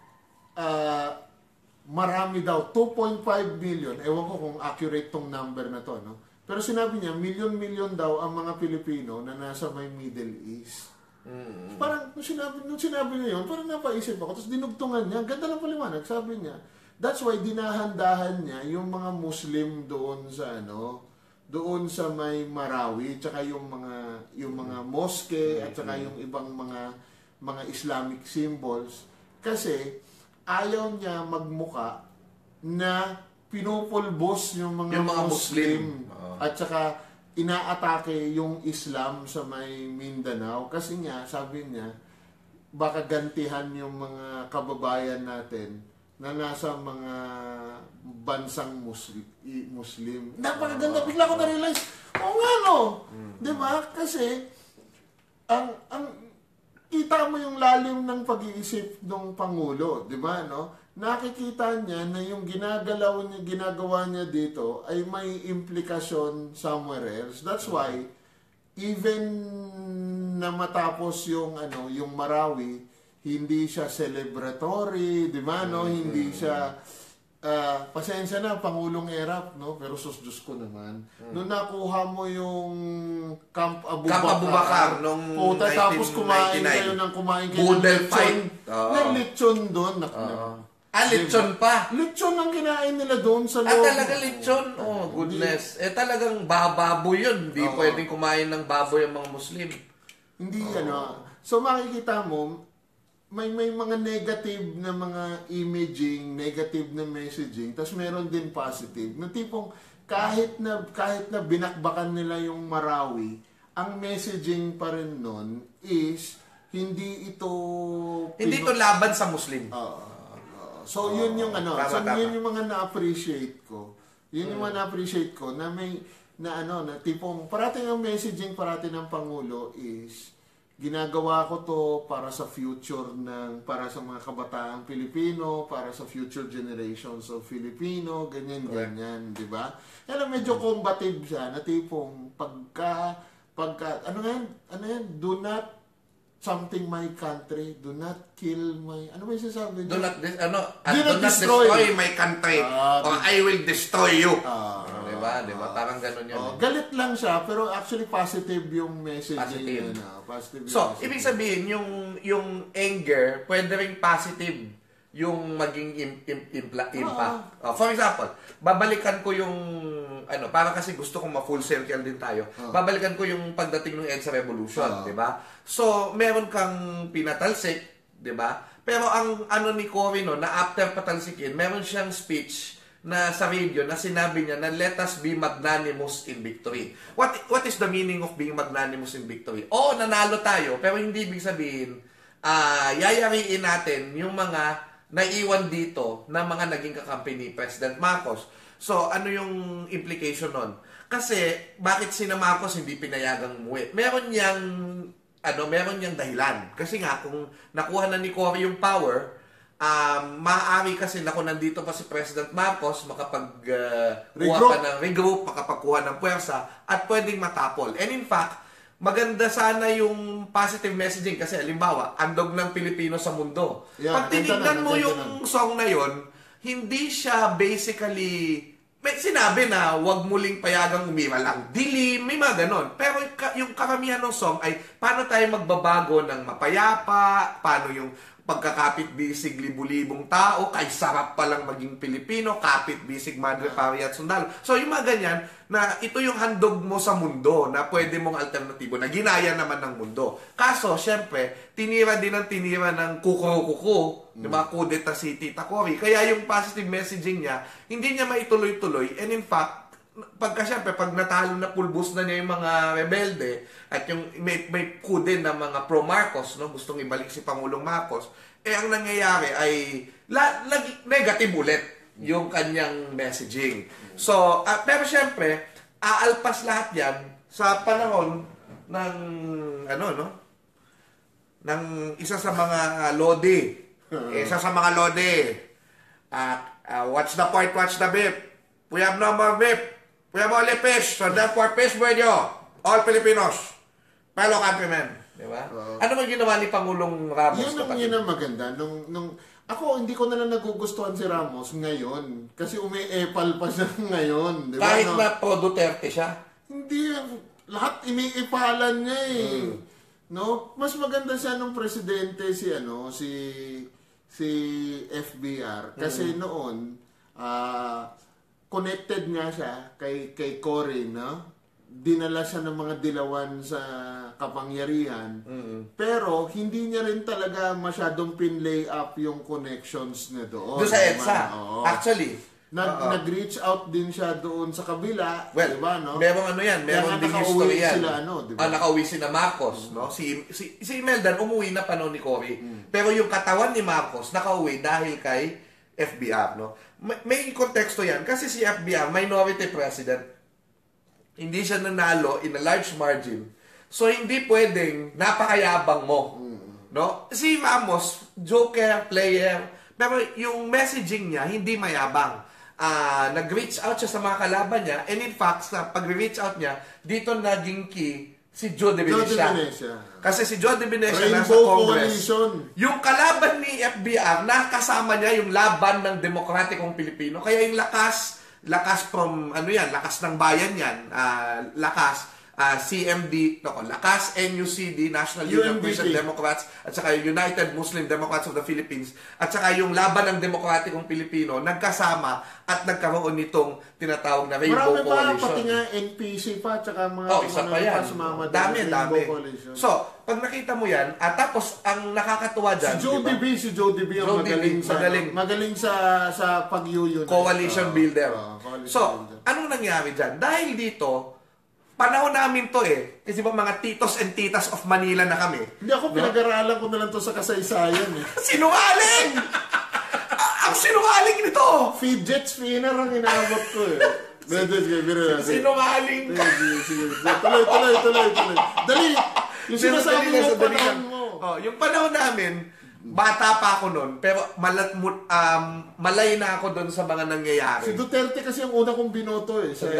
marami daw, 2.5 million, ewan ko kung accurate tong number na to, no? Pero sinabi niya, milyon-milyon daw ang mga Pilipino na nasa may Middle East. Parang, nung sinabi niya yun, parang napaisip ako. Tapos dinugtungan niya, ganda ng paliwanag, sabi niya, that's why dinahandahan niya yung mga Muslim doon sa may Marawi, tsaka yung mga mosque at tsaka yung ibang mga Islamic symbols, kasi ayaw niya magmuka na pinupulbos yung mga Muslim. At tsaka inaatake yung Islam sa may Mindanao kasi nga sabi niya baka gantihan yung mga kababayan natin na nasa mga bansang Muslim. Napakaganda. Bigla ko na-realize, diba? Kasi, kita mo yung lalim ng pag-iisip ng Pangulo, di ba, no? Nakikita niya na yung ginagawa niya dito ay may implikasyon somewhere else. That's why, even na matapos yung Marawi, hindi siya celebratory, di ba, no? Hindi siya, pasensya na, Pangulong Erap, no? Pero Diyos ko naman. Nung nakuha mo yung Camp Abubakar nung puta, tapos kumain kayo ng lechon. Lechon doon. Lechon pa. Lechon ang kinain nila doon sa loob. Talaga lechon? Oh, goodness. Talagang baboy yun. Hindi pwedeng kumain ng baboy ang mga Muslim. Hindi, So makikita mo, may mga negative na mga imaging, negative na messaging, tapos meron din positive. Na tipong kahit na binakbakan nila yung Marawi, ang messaging pa rin nun is hindi ito laban sa Muslim. So yun yung yun yung mga na-appreciate ko. Yun yung mga na-appreciate ko na na tipong parating ang messaging ng Pangulo is ginagawa ko to para sa future para sa mga kabataang Pilipino, para sa future generations of Filipino, ganyan, di ba? Kaya medyo combative siya na tipong pagka do not something my country, do not kill my, ano ba yung sasabi? Do not destroy my country, or I will destroy you. Diba? Parang ganun yun. Galit lang siya, pero actually positive yung message. Positive. Positive. Ibig sabihin, yung anger, pwede rin positive yung maging impact. For example, babalikan ko yung, parang kasi gusto kong ma-full circle din tayo. Babalikan ko yung pagdating ng EDSA Revolution, di ba? So, meron kang pinatalsik, di ba? Pero ang ni Cory, na after patalsikin, meron siyang speech na sa radio na sinabi niya na let us be magnanimous in victory. What is the meaning of being magnanimous in victory? Nanalo tayo, pero hindi ibig sabihin, yayariin natin yung mga naiwan dito na mga naging kakampi ni President Marcos. So, ano yung implication nun? Kasi, bakit sina Marcos hindi pinayagang umuwi? Meron niyang dahilan. Kasi nga, kung nakuha na ni Cory yung power, maaari kasi na kung nandito pa si President Marcos, makapagkuha pa ng regroup, makapagkuha ng puwersa, at pwedeng matapol. And in fact, maganda sana yung positive messaging kasi halimbawa, andog ng Pilipino sa mundo. Pag tinignan mo yung song na yon, hindi siya basically, may sinabi na wag muling payagang umira lang. Dilim, may mga ganon. Pero yung karamihan ng song ay paano tayo magbabago ng mapayapa, paano yung pagkakapit-bisig libu-libong tao, kay sarap palang maging Pilipino, kapit-bisig madre, pari at sundalo. So yung mga ganyan, na ito yung handog mo sa mundo na pwede mong alternatibo, na ginaya naman ng mundo. Kaso, syempre, tinira ng kuko-kuko, yung mga kudeta si Tita Cory. Kaya yung positive messaging niya, hindi niya maituloy-tuloy. And in fact, pag natalo na pulbos na niya yung mga rebelde at yung may kude na mga pro-Marcos, gustong ibalik si Pangulong Marcos, ang nangyayari ay negative ulit yung kanyang messaging. So, pero syempre, aalpas lahat yan sa panahon ng ng isa sa mga lodi. What's the point, what's the beef? We have no more beef. We have only fish, so therefore fish with you, all Filipinos, fellow countrymen. Diba? Ano man ginawa ni Pangulong Ramos? Yun ang maganda. Ako, hindi ko na lang nagugustuhan si Ramos ngayon. Kasi umi-epal pa siya ngayon. Diba? Kahit na pro-Duterte siya? Hindi. Lahat imi-ipalan niya eh. No? Mas maganda siya nung presidente si FBR. Kasi noon, connected nga siya kay Cory, no? Dinala siya ng mga dilawan sa kapangyarihan. Pero hindi niya rin talaga masyadong pinlay up yung connections niya doon. Doon sa EDSA. Actually, nag-reach out din siya doon sa kabila, well, diba, no? Merong meron ding history yan. Diba? Nakauwi sila Marcos, no? Si Imeldan umuwi na panahon ni Cory. Pero yung katawan ni Marcos nakauwi dahil kay FBR, no? May konteksto yan kasi si FBR minority president, hindi siya nanalo in a large margin, so hindi pwedeng napakayabang mo no? Si Ramos, joker, player, pero yung messaging niya, hindi mayabang. Nag-reach out siya sa mga kalaban niya, and in fact, sa pag-reach out niya, dito naging key si Joe De Venecia. Kasi si Joe De Venecia nasa Congress. Coalition. Yung kalaban ni FBR, nakasama niya yung laban ng demokratikong Pilipino. Kaya yung lakas from, lakas ng bayan yan, lakas NUCD, National Union of Christian Democrats, at saka yung United Muslim Democrats of the Philippines, at saka yung laban ng demokratikong Pilipino, nagkasama at nagkaroon nitong tinatawag na Rainbow Coalition. Marami pa, pati nga NPC pa, at saka mga isa pa yan. Dami. So, pag nakita mo yan, tapos ang nakakatuwa dyan, si Joe DB ang magaling sa pag-yuyun. Coalition builder. So, anong nangyari dyan? Dahil dito, panahon namin to kasi ba mga titos and titas of Manila na kami. Hindi ako, pinag-aralan ko na lang to sa kasaysayan Sinungaling! Ang sinungaling nito! Fidget spinner ang inaabot ko Sinungaling ka! Tuloy. Dali! Yung sinasabi mo panahon mo. Yung panahon namin, bata pa ako nun, pero malay na ako doon sa mga nangyayari. Si Duterte kasi ang una kong binoto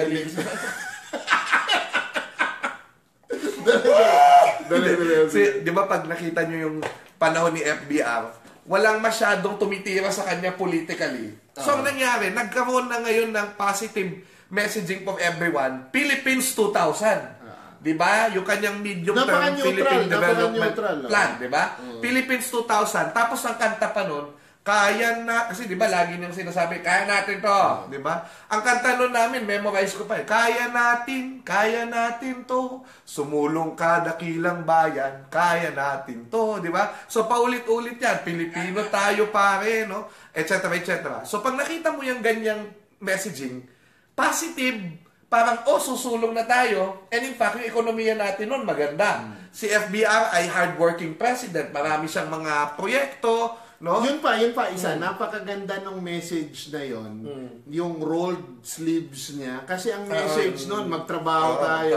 Di ba pag nakita nyo yung panahon ni FBR, walang masyadong tumitira sa kanya politically. So, ang nangyari, nagkaroon na ngayon ng positive messaging from everyone, Philippines 2000. Di ba? Yung kanyang medium-term Philippine Development Plan. Di ba? Philippines 2000. Tapos ang kanta pa nun, kaya na, kasi di ba lagi niyang sinasabi, kaya natin to, di ba? Ang kanta nun namin, memorize ko pa kaya natin to, sumulong ka dakilang bayan, kaya natin to, di ba? So paulit-ulit yan, Pilipino tayo pare, no? Et cetera. So pag nakita mo yung ganyang messaging, positive, parang, susulong na tayo, and in fact, yung ekonomiya natin nun maganda. Si FBR ay hardworking president, marami siyang mga proyekto, no? Yun pa, isa. Napakaganda ng message na yon. Yung rolled sleeves niya. Kasi ang message nun, magtrabaho tayo.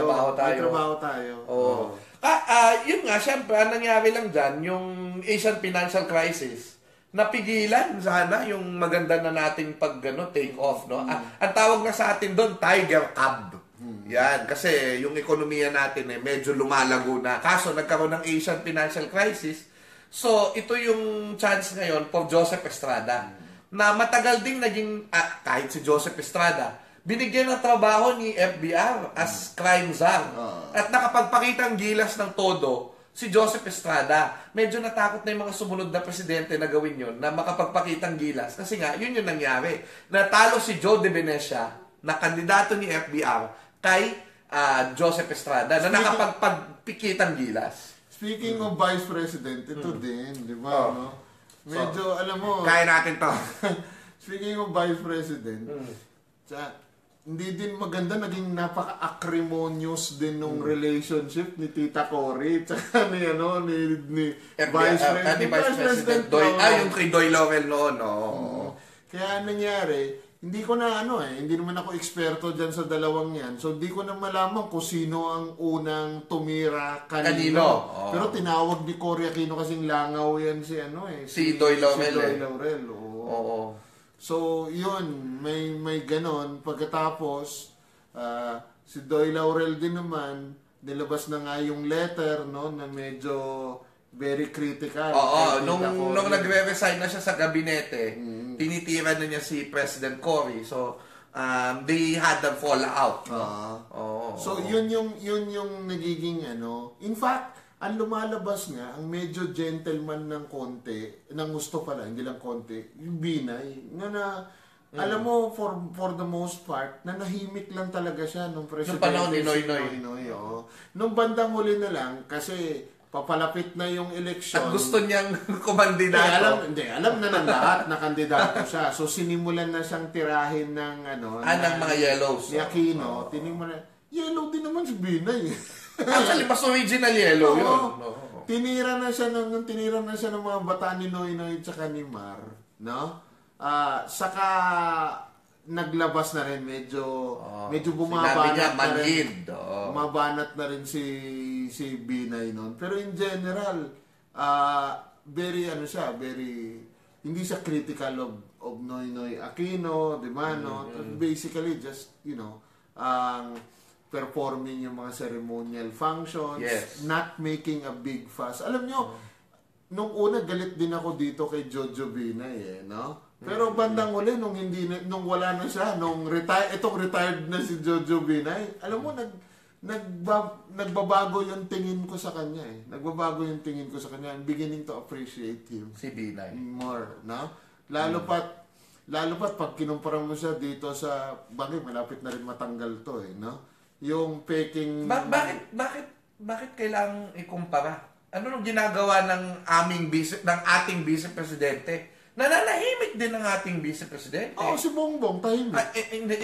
Yun nga, syempre, ang nangyari lang dyan, yung Asian financial crisis, napigilan sana yung maganda na nating take off, no? Ang tawag na sa atin doon, Tiger Cub. Yan, kasi yung ekonomiya natin medyo lumalago na. Kaso, nagkaroon ng Asian financial crisis. So, ito yung chance ngayon for Joseph Estrada na matagal ding naging, kahit si Joseph Estrada, binigyan ng trabaho ni FBR as crime czar. At nakapagpakita ang gilas ng todo si Joseph Estrada. Medyo natakot na yung mga sumunod na presidente na gawin yun, na makapagpakita ang gilas. Kasi nga, yun yung nangyari. Natalo si Joe De Venecia, na kandidato ni FBR, kay Joseph Estrada, na nakapagpikitang gilas. Speaking of Vice President, ito din, di ba? No? Medyo, alam mo... Kaya natin to. Speaking of Vice President, hindi din maganda, naging napaka-acrimonious din nung relationship ni Tita Cory, tsaka ni Vice President. Yung kay Doy Laurel noon, Kaya nangyari, hindi ko na hindi naman ako eksperto dyan sa dalawang yan. So, hindi ko na malaman kung sino ang unang tumira kanino. Pero tinawag ni Cory Aquino kasing langaw yan si Doy Laurel. So, yun, may ganon. Pagkatapos, si Doy Laurel din naman, nilabas na nga yung letter, na medyo very critical. Nung nagre-resign na siya sa gabinete, tinitira na niya si President Cory. So, they had a fallout. So, yun yung nagiging In fact, ang lumalabas nga, ang medyo gentleman ng konti, ng gusto pala, hindi lang konti, yung Binay, alam mo, for the most part, nanahimik lang talaga siya nung presidente. Nung panahon ni Noynoy. Nung bandang huli na lang, kasi papalapit na yung eleksyon. At gusto niyang kumandidato. Alam na ng lahat na kandidato siya. So, sinimulan na siyang tirahin ng ng mga yellows. Ni Aquino. Yellow din naman si Binay. Actually, mas original yellow yun. Tinira na siya ng mga bata ni Noynoy at ni Mar. No? Saka naglabas na rin, medyo bumabanat na rin si Binay noon. Pero in general, very ano siya, very hindi siya critical of Noynoy Aquino, di ba, no? Basically just, performing yung mga ceremonial functions, not making a big fuss. Alam nyo, nung una galit din ako dito kay Jojo Binay, no? Pero bandang uli nung wala na siya, itong retired na si Jojo Binay, alam mo nagbabago yung tingin ko sa kanya eh. Nagbabago yung tingin ko sa kanya. I'm beginning to appreciate him. Si Binay. More, no? Lalo pat pag kinumpara mo siya dito sa bagay, malapit na rin matanggal to eh, no? Yung peking bakit kailangang ikumpara? Ano nung ginagawa ng ating vice presidente? Nananahimik din ng ating vice presidente. Oo, si Bongbong tahimik. Hindi.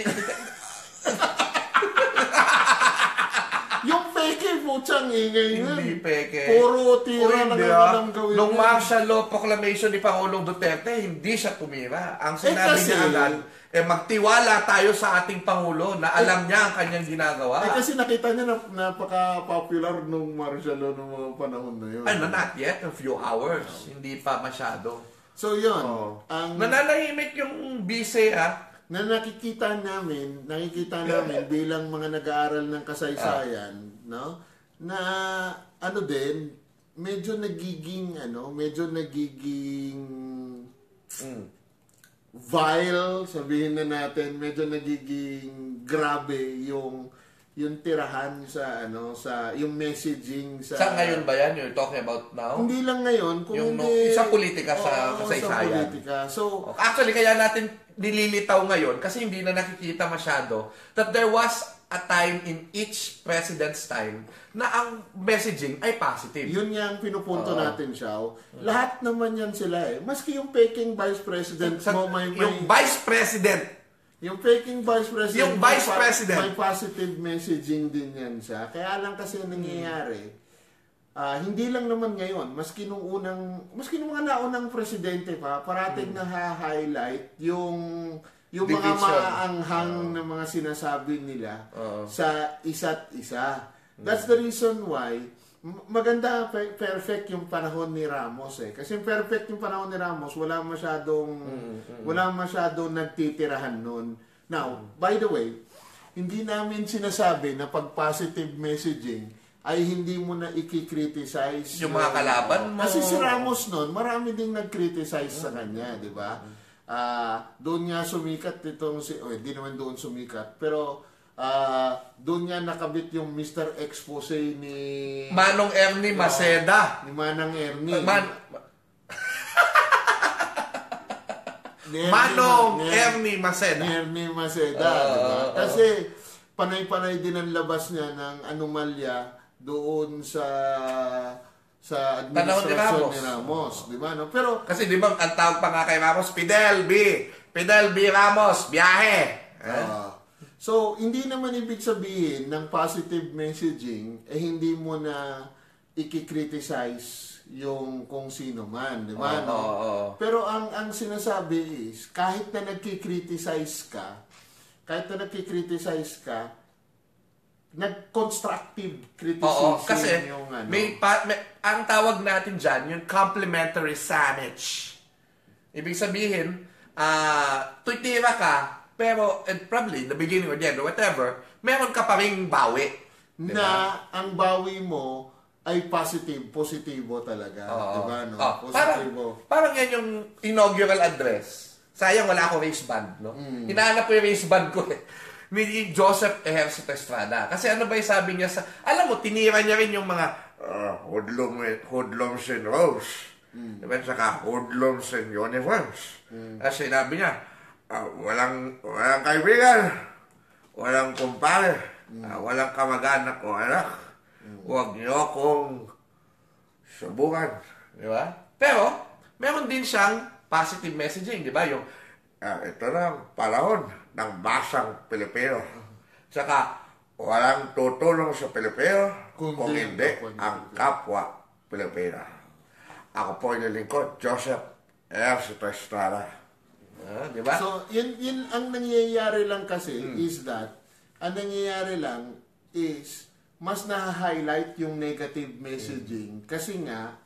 Yung peke, putsang ingay nga. Hindi peke. Puro tira lang ang gawin. Nung martial law proclamation ni Pangulong Duterte, hindi siya tumira. Ang sinabi niya agad, magtiwala tayo sa ating Pangulo na alam niya ang kanyang ginagawa. Kasi nakita niya na napaka-popular nung martial law nung mga panahon na yun. Not yet. A few hours. Hindi pa masyado. So yun. Nananahimik yung bise na nakikita namin bilang mga nag-aaral ng kasaysayan, no? Na medyo nagiging vile, sabihin na natin, medyo nagiging grabe yung tirahan sa yung messaging sa ngayon ba yan you're talking about now? Hindi lang ngayon, kung yung hindi sa politika sa kasaysayan. So actually kaya natin nililitaw ngayon kasi hindi na nakikita masyado that there was a time in each president's time na ang messaging ay positive. Yun nga ang pinupunto natin, Xiao. Lahat naman yan sila eh. Maski yung peking vice president yung vice president yung peking vice president, yung vice president, may positive messaging din yan siya. Kaya lang kasi nangyayari, hindi lang naman ngayon, maski nung mga naunang presidente pa, parating na-highlight yung mga maaanghang na mga sinasabi nila sa isa't isa. That's the reason why maganda, perfect yung panahon ni Ramos eh. Kasi perfect yung panahon ni Ramos, wala masyadong nagtitirahan nun. Now, by the way, hindi namin sinasabi na pag positive messaging ay hindi mo na i-criticize yung mga kalaban mo. Kasi si Ramos nun, marami ding nag-criticize sa kanya, di ba? Doon nga sumikat itong hindi naman doon sumikat, pero doon nga nakabit yung Mr. Expose ni Manong Ernie Maceda. Ni Manang Ernie. Manong Ernie Maceda. Ernie Maceda, diba? Kasi panay-panay din ang labas niya ng anomalya doon sa administrasyon ni Ramos, di ba? No? Pero kasi di ba ang tawag pa nga kay Ramos, Fidel B Ramos, biyahe. So, hindi naman ibig sabihin ng positive messaging hindi mo na i-criticize yung kung sino man, di ba? Pero ang sinasabi is, kahit na nagki-criticize ka, nag-constructive criticism kasi yung ang tawag natin dyan, yung complementary sandwich. Ibig sabihin, tutira ka, pero probably the beginning or the end or whatever, meron ka pa ring bawi. Diba? Na ang bawi mo ay positibo talaga. Diba? No? Positibo. Parang yan yung inaugural address. Sayang wala ako race band. No? Hinahanap ko yung race band ko ni Joseph Ejercito Estrada. Kasi ano ba yung sabi niya alam mo, tinira niya rin yung mga hoodlums in Rose. Diba? Saka hoodlums in uniforms. Kasi sinabi niya, walang kaibigan, walang kumpare, walang kamag-anak o anak. Huwag niyo akong subukan. Di ba? Pero, meron din siyang positive messaging, di ba? Yung, ito na ang panahon ng masang Pilipino. Tsaka, walang tutulong sa Pilipino kung hindi ang kapwa Pilipino. Ako po yung lingkod, Joseph Ejercito Estrada. Diba? So, yun ang nangyayari lang kasi ang nangyayari lang is mas na-highlight yung negative messaging kasi nga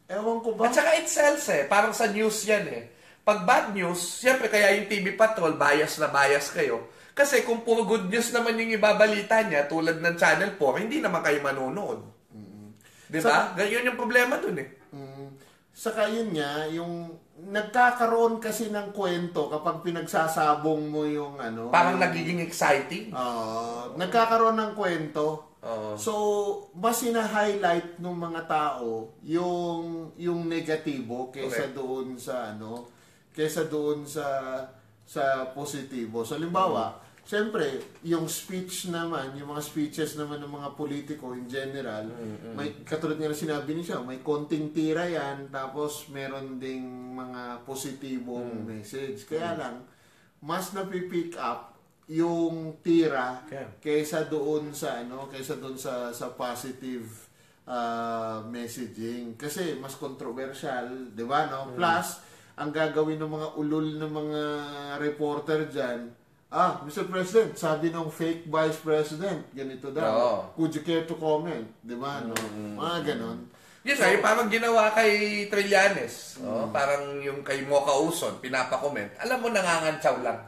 Ewan ko ba? At saka it sells parang sa news yan Pag bad news, siyempre kaya yung TV Patrol, bias na bias kayo. Kasi kung puro good news naman yung ibabalita niya, tulad ng Channel 4, hindi naman kayo manonood. Di ba? Ganyan yung problema dun Saka yun nga, yung nagkakaroon kasi ng kwento kapag pinagsasabong mo yung Parang nagiging exciting. Nagkakaroon ng kwento. So, mas hina-highlight ng mga tao yung negatibo kaysa doon sa kaysa doon sa positibo. So, halimbawa, siyempre, yung speech naman, yung mga speeches naman ng mga politiko in general, may katulad nga na sinabi niya, may konting tira yan, tapos meron ding mga positibong message. Kaya lang, mas napipick up yung tira kaysa doon sa sa positive messaging. Kasi mas controversial, 'di ba, no? Plus, ang gagawin ng mga ulol ng mga reporter diyan, Mr. President, sabi ng fake Vice President, ganito daw. Could you care to comment? Di ba? No? Mga ganon. Yes, parang ginawa kay Trillanes. Parang yung kay Mocha Uson, pinapakomment. Alam mo, nangangantsaw lang.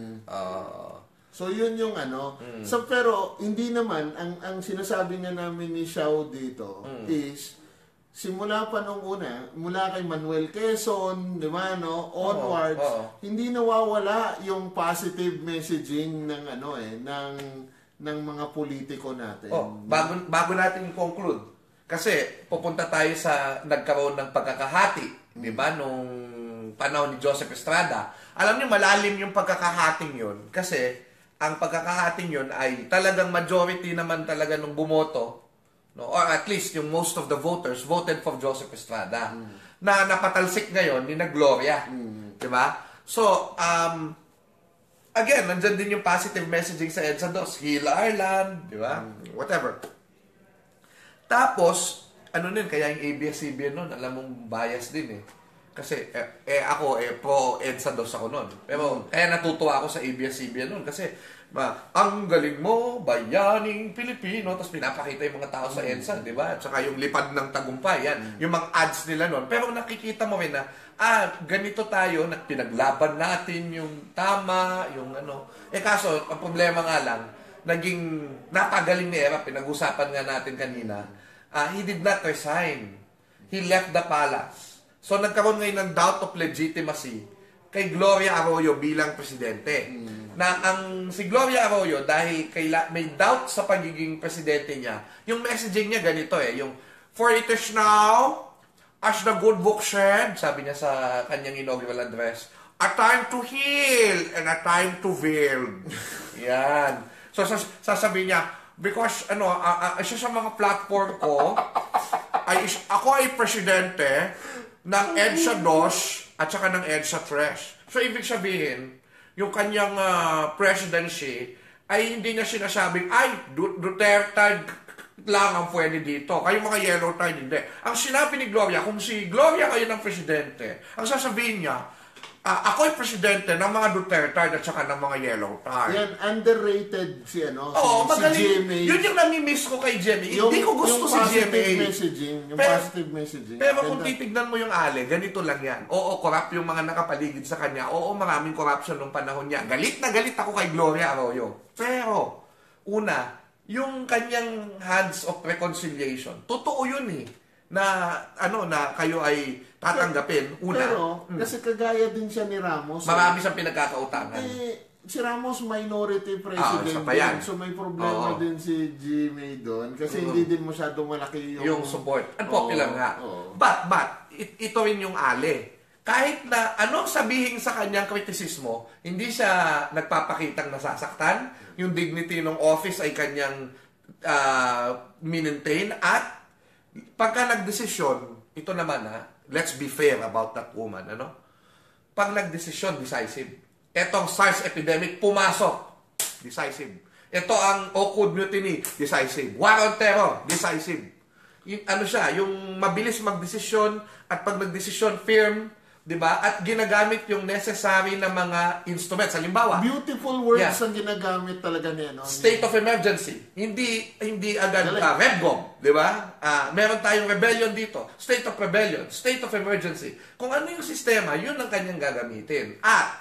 So, yun yung So, pero, hindi naman, ang sinasabi nga namin ni Xiao dito is, simula pa nung una, mula kay Manuel Quezon, di ba, no, onwards, hindi nawawala yung positive messaging ng ng mga politiko natin. Bago natin conclude, kasi pupunta tayo sa nagkaroon ng pagkakahati, di ba, nung panahon ni Joseph Estrada. Alam niyo, malalim yung pagkakahating yun kasi ang pagkakahating yun ay talagang majority naman talaga nung bumoto, no, or at least yung most of the voters voted for Joseph Estrada na napatalsik ngayon ni na Gloria. Di ba? So, again, nandyan din yung positive messaging sa EDSA DOS. Heal Ireland, di ba? Whatever. Tapos, kaya yung ABS-CBN nun, alam mong bias din Kasi, ako, pro EDSA DOS ako nun. Pero, kaya natutuwa ako sa ABS-CBN nun kasi, ang galing mo, bayaning Pilipino, tapos pinapakita yung mga tao sa EDSA, di ba? At saka yung lipad ng tagumpay, yan. Yung mga ads nila nun. Pero nakikita mo rin na, ganito tayo, pinaglaban natin yung tama, yung kaso, ang problema nga lang, naging napagaling ni Era, pinag-usapan nga natin kanina, he did not resign. He left the palace. So, nagkaroon ngayon ng doubt of legitimacy kay Gloria Arroyo bilang presidente. Na si Gloria Arroyo, dahil may doubt sa pagiging presidente niya, yung messaging niya ganito yung, for it is now, as the good book said, sabi niya sa kanyang inaugural address, a time to heal and a time to build. Yan. So, sasabihin niya, because, isa sa mga platform ko, ako ay presidente ng EDSA DOS at saka ng EDSA Trash. So, ibig sabihin, yung kanyang presidency ay hindi niya sinasabing, Duterte lang ang pwede dito. Kayo mga yellow tide, hindi. Ang sinabi ni Gloria, kung si Gloria kayo ng presidente, ang sasabihin niya, ako ay presidente ng mga Duterte at saka ng mga yellow tide. Yan, underrated si magaling. Yun yung nami-miss ko kay GMA. Hindi ko gusto si GMA. Yung positive messaging. Pero kung titignan mo yung Ale, ganito lang yan. Oo, corrupt yung mga nakapaligid sa kanya. Oo, maraming corruption nung panahon niya. Galit na galit ako kay Gloria Arroyo. Pero, una, yung kanyang hands of reconciliation, totoo yun na kayo ay tatanggapin. Una. Pero, kasi kagaya din siya ni Ramos. Marami siyang pinagkakautangan. Si Ramos minority president din. So may problema din si GMA doon. Kasi hindi din masyadong malaki yung support. Unpopular nga. But, ito rin yung Ale. Kahit na anong sabihin sa kanyang kritisismo, hindi siya nagpapakitang nasasaktan. Yung dignity ng office ay kanyang maintain. At pagka nagdesisyon, ito naman let's be fair about that woman, Pag nagdesisyon, decisive. Etong SARS epidemic, pumasok, decisive. Ito ang Oakwood Mutiny, decisive. War on Terror, decisive. Yung mabilis magdesisyon at pag nagdesisyon, firm, 'di ba? At ginagamit yung necessary na mga instruments. Halimbawa, beautiful words ang ginagamit talaga niya, no? State of emergency. Hindi agad RevGov, 'di ba? Meron tayong rebellion dito. State of rebellion, state of emergency. Kung ano yung sistema, yun ang kanyang gagamitin.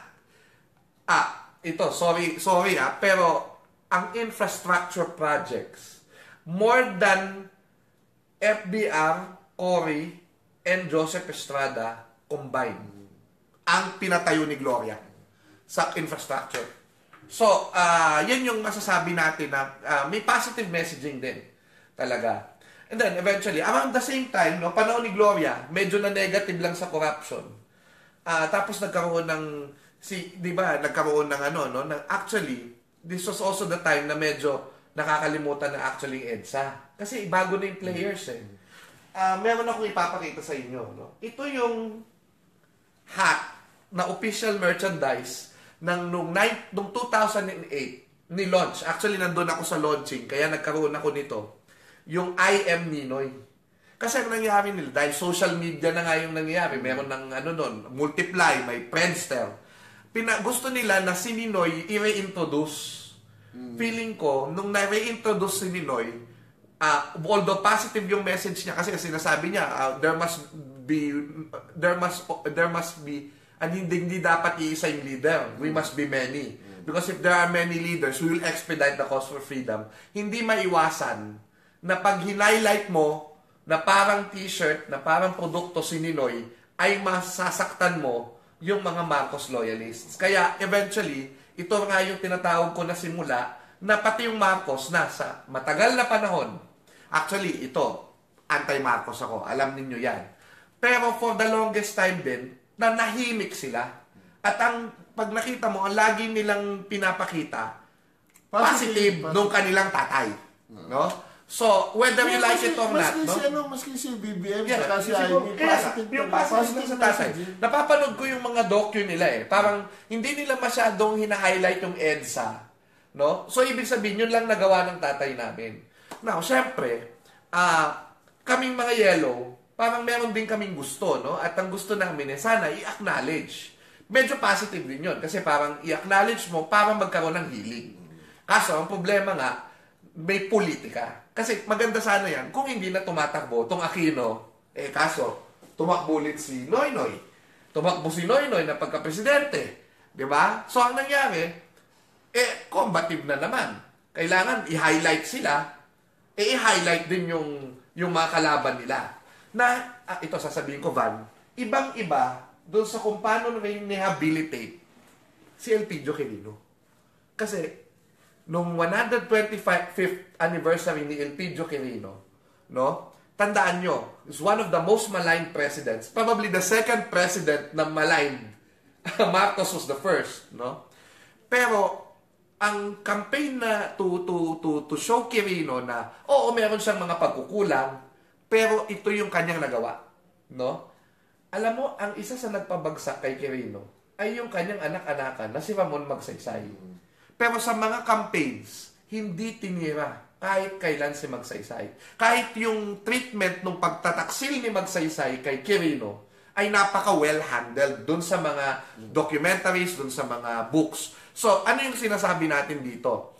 Ito, sorry pero ang infrastructure projects, more than FBR, Cory, and Joseph Estrada combined ang pinatayo ni Gloria sa infrastructure. So, yan yung masasabi natin na may positive messaging din talaga. And then, eventually, around the same time, no, panahon ni Gloria, medyo na negative lang sa corruption. Tapos nagkaroon ng, di ba, nagkaroon ng actually, this was also the time na medyo nakakalimutan na actually EDSA. Kasi bago na yung players eh. Meron akong ipapakita sa inyo. No? Ito yung hat na official merchandise nung 2008 ni-launch. Actually, nandun ako sa launching, kaya nagkaroon ako nito. Yung I Am Ninoy. Kasi ang nangyari nila, dahil social media na nga yung nangyari, meron ng Multiply, may Friendster. Gusto nila na si Ninoy i-reintroduce. Feeling ko, nung na-reintroduce si Ninoy, although positive yung message niya, kasi sinasabi niya, there must be, and hindi dapat iisa yung leader. We must be many. Because if there are many leaders, we will expedite the cause for freedom. Hindi maiwasan na pag hinighlight mo na parang t-shirt, na parang produkto si Ninoy, ay masasaktan mo yung mga Marcos loyalists. Kaya eventually, ito nga yung tinatawag ko na simula na pati yung Marcos na sa matagal na panahon. Actually, ito, anti-Marcos ako. Alam ninyo yan. Pero for the longest time din, na nahimik sila. At pag nakita mo, ang lagi nilang pinapakita, positive nung kanilang tatay. No? So, whether you like it or not, maski si BBM, kasi yung positive sa tatay. Napapanood ko yung mga docu nila eh. Parang hindi nila masyadong hina-highlight yung EDSA. No? So, ibig sabihin, yun lang nagawa ng tatay namin. Now, syempre, kaming mga yellow, parang meron din kaming gusto, no? At ang gusto namin sana i-acknowledge. Medyo positive din yun. Kasi parang i-acknowledge mo para magkaroon ng healing. Kaso, ang problema nga, may politika. Kasi maganda sana yan kung hindi na tumatakbo itong Aquino. Kaso, tumakbo ulit si Noynoy. Tumakbo si Noynoy na pagka-presidente. Diba? So, ang nangyari, combative na naman. Kailangan i-highlight sila. I-highlight din yung mga kalaban nila. Na, ito sasabihin ko, Van, ibang-iba doon sa kung paano rehabilitate si Elpidio Quirino. Kasi, nung 125th anniversary ni Elpidio Quirino, no? Tandaan nyo, is one of the most maligned presidents, probably the second president na maligned. Marcos was the first, no? Pero ang campaign na to show Quirino na oo, meron siyang mga pagkukulang, pero ito yung kanyang nagawa, no? Alam mo, ang isa sa nagpabagsak kay Quirino ay yung kanyang anak-anakan na si Ramon Magsaysay. Pero sa mga campaigns, hindi tinira kahit kailan si Magsaysay. Kahit yung treatment ng pagtataksil ni Magsaysay kay Quirino ay napaka-well-handled dun sa mga documentaries, dun sa mga books. So, ano yung sinasabi natin dito?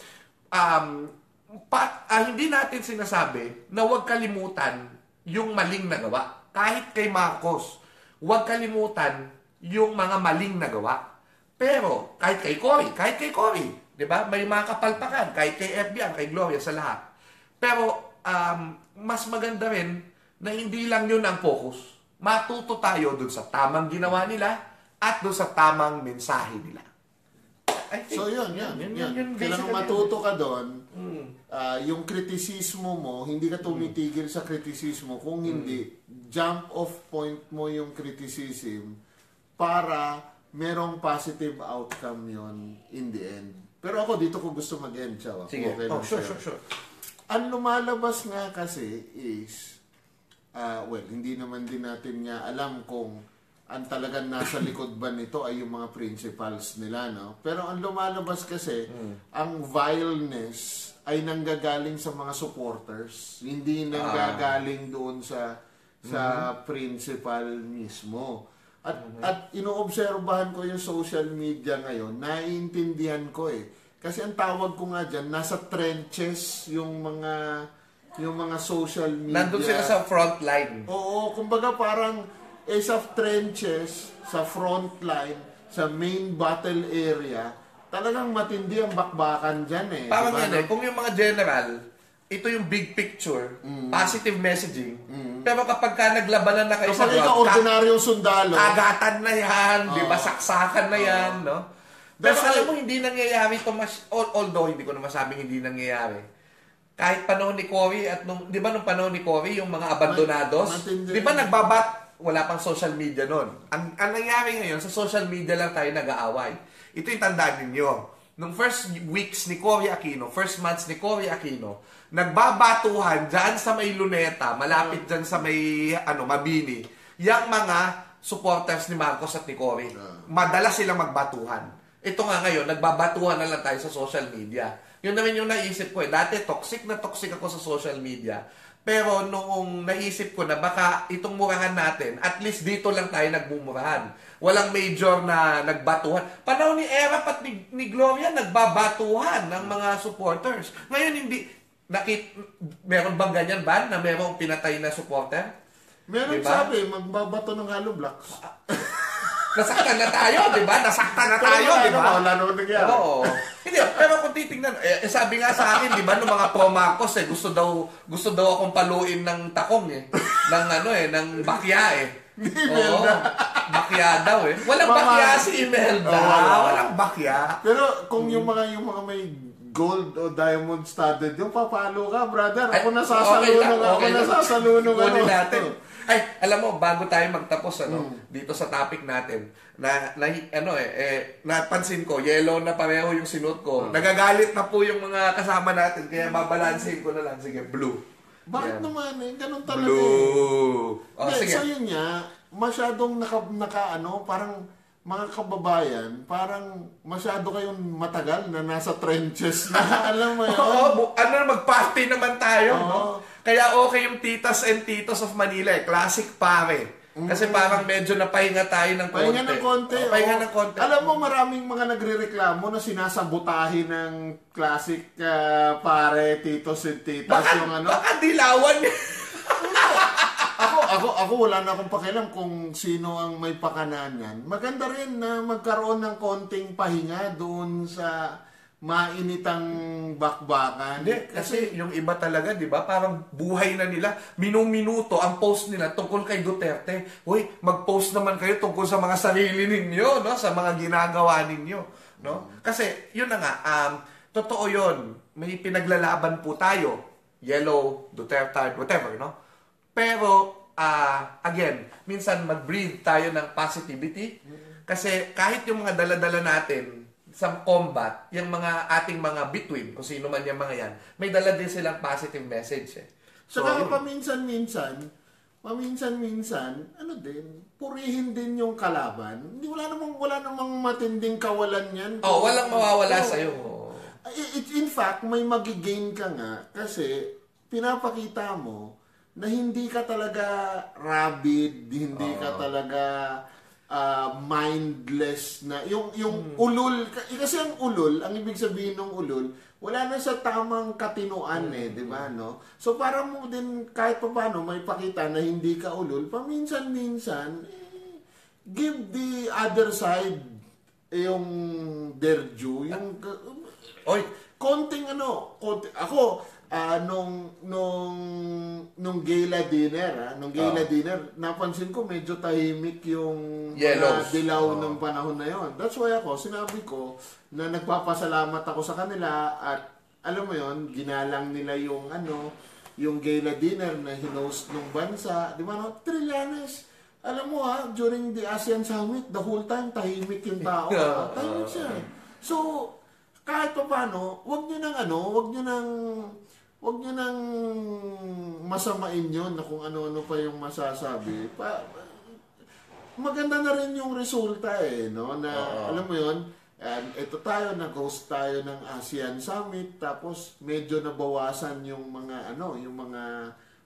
Hindi natin sinasabi na huwag kalimutan yung maling nagawa. Kahit kay Marcos, huwag kalimutan yung mga maling nagawa. Pero, kahit kay Cory, diba? May mga kapalpakan, kahit kay FBR, kay Gloria, sa lahat. Pero, mas maganda rin na hindi lang yun ang focus. Matuto tayo dun sa tamang ginawa nila at dun sa tamang mensahe nila. So, yun. Kailangan matuto ka doon. Yung kritisismo mo, hindi ka tumitigil sa kritisismo. Kung hindi, jump off point mo yung criticism para merong positive outcome yon in the end. Pero ako, dito ko gusto mag-end, Chow. Sige. Okay Sure. Ang lumalabas nga kasi is, hindi naman din natin nga alam kung ang talagang nasa likod ba nito ay yung mga principals nila, no? Pero ang lumalabas kasi, ang vileness ay nanggagaling sa mga supporters. Hindi nanggagaling doon sa principal mismo. At inoobserbahan ko yung social media ngayon, naiintindihan ko Kasi ang tawag ko nga dyan, nasa trenches yung mga social media. Nandun sila sa front line. Oo, kumbaga parang sa trenches, sa front line, sa main battle area, talagang matindi ang bakbakan dyan Parang diba? yan kung yung mga general, ito yung big picture, positive messaging. Pero kapag ka naglabanan na kayo sa ground, kapag ordinaryong sundalo, kagatan na yan, di ba, saksakan na yan, no? Pero alam mo, hindi nangyayari ito, although hindi ko na masabing hindi nangyayari. Kahit panahon ni Cory at di ba nung panahon ni Cory, yung mga abandonados, di ba wala pang social media noon. Ang nangyari ngayon, sa social media lang tayo nag-aaway. Ito yung tandaan ninyo. Nung first weeks ni Cory Aquino, first months ni Cory Aquino, nagbabatuhan dyan sa may Luneta, malapit dyan sa may Mabini, yung mga supporters ni Marcos at ni Cory. Madalas silang magbatuhan. Ito nga ngayon, nagbabatuhan na lang tayo sa social media. Yun naman yung naisip ko Dati toxic na toxic ako sa social media. Pero noong naisip ko na baka itong murahan natin, at least dito lang tayo nagmumurahan. Walang major na nagbatuhan. Panahon ni Erap at ni Gloria, nagbabatuhan ng mga supporters. Ngayon hindi, meron bang ganyan ba na merong pinatay na supporter? Meron, diba? Sabi, magbabato ng hollow blocks. Nasaktan na tayo, di ba? Nasaktan na tayo, di ba? Wala naman nangyari. Oo. Hindi, pero kung titingnan, sabi nga sa akin, di ba, nung mga pro-Marcos, gusto daw akong paluin ng takong, ng bakya, Oo, bakya daw, Walang bakya si Imelda. Walang bakya. Pero kung yung mga may gold o diamond studded, yung papalo ka, brother. Ako nasasalunog. Kunin natin. Ay, alam mo, bago tayo magtapos dito sa topic natin, napansin ko, yellow na pareho yung sinuot ko. Nagagalit na po yung mga kasama natin, kaya babalansin ko na lang. Sige, blue. Bakit naman ganun talaga blue. Sige. So yun nga, masyadong parang mga kababayan, parang masyado kayong matagal na nasa trenches na, alam mo yun? Oo, mag-party naman tayo, no? Kaya okay yung titas and titos of Manila, classic pare. Kasi parang medyo napahinga tayo ng konti. Pahinga ng konti. Alam mo, maraming mga nagrereklamo na sinasabutahin ng classic pare, titos and titas. Baka dilawan Ako wala na akong pakialam kung sino ang may pakanan yan. Maganda rin na magkaroon ng konting pahinga doon sa mainitang bakbakan. Hindi, kasi yung iba talaga, di ba, parang buhay na nila. Minuto ang post nila tungkol kay Duterte. Uy, mag-post naman kayo tungkol sa mga sarili ninyo, no? Sa mga ginagawa ninyo, no? Kasi, yun na nga, totoo yun. May pinaglalaban po tayo. Yellow, Duterte, whatever, no? Pero, again, minsan mag-breathe tayo ng positivity. Kasi kahit yung mga dala-dala natin sa combat, yung mga ating mga between, kung sino man yung mga yan, may dala din silang positive message. Saka paminsan-minsan, purihin din yung kalaban. Wala namang matinding kawalan yan. Walang mawawala sa'yo. In fact, may magigain ka nga kasi pinapakita mo na hindi ka talaga rabid, hindi ka talaga mindless na yung ulol kasi ang ulol, ang ibig sabihin ng ulol, wala na sa tamang katinuan di ba, no? So para mo din kahit paano may pakita na hindi ka ulol, paminsan-minsan give the other side yung their due, yung konting ako nung gala dinner, napansin ko medyo tahimik yung dilaw ng panahon na yon. That's why sinabi ko na nagpapasalamat ako sa kanila at alam mo yon, ginalang nila yung gala dinner na hinost ng bansa, di ba, no? Trillanes. Alam mo during the ASEAN Summit, the whole time tahimik yung tao. Tahimik siya. So, kahit pa paano, wag nyo nang masamain yun na kung ano-ano pa yung masasabi. Maganda na rin yung resulta no? Na, alam mo yun, ito tayo, nag-host tayo ng ASEAN Summit, tapos medyo nabawasan yung mga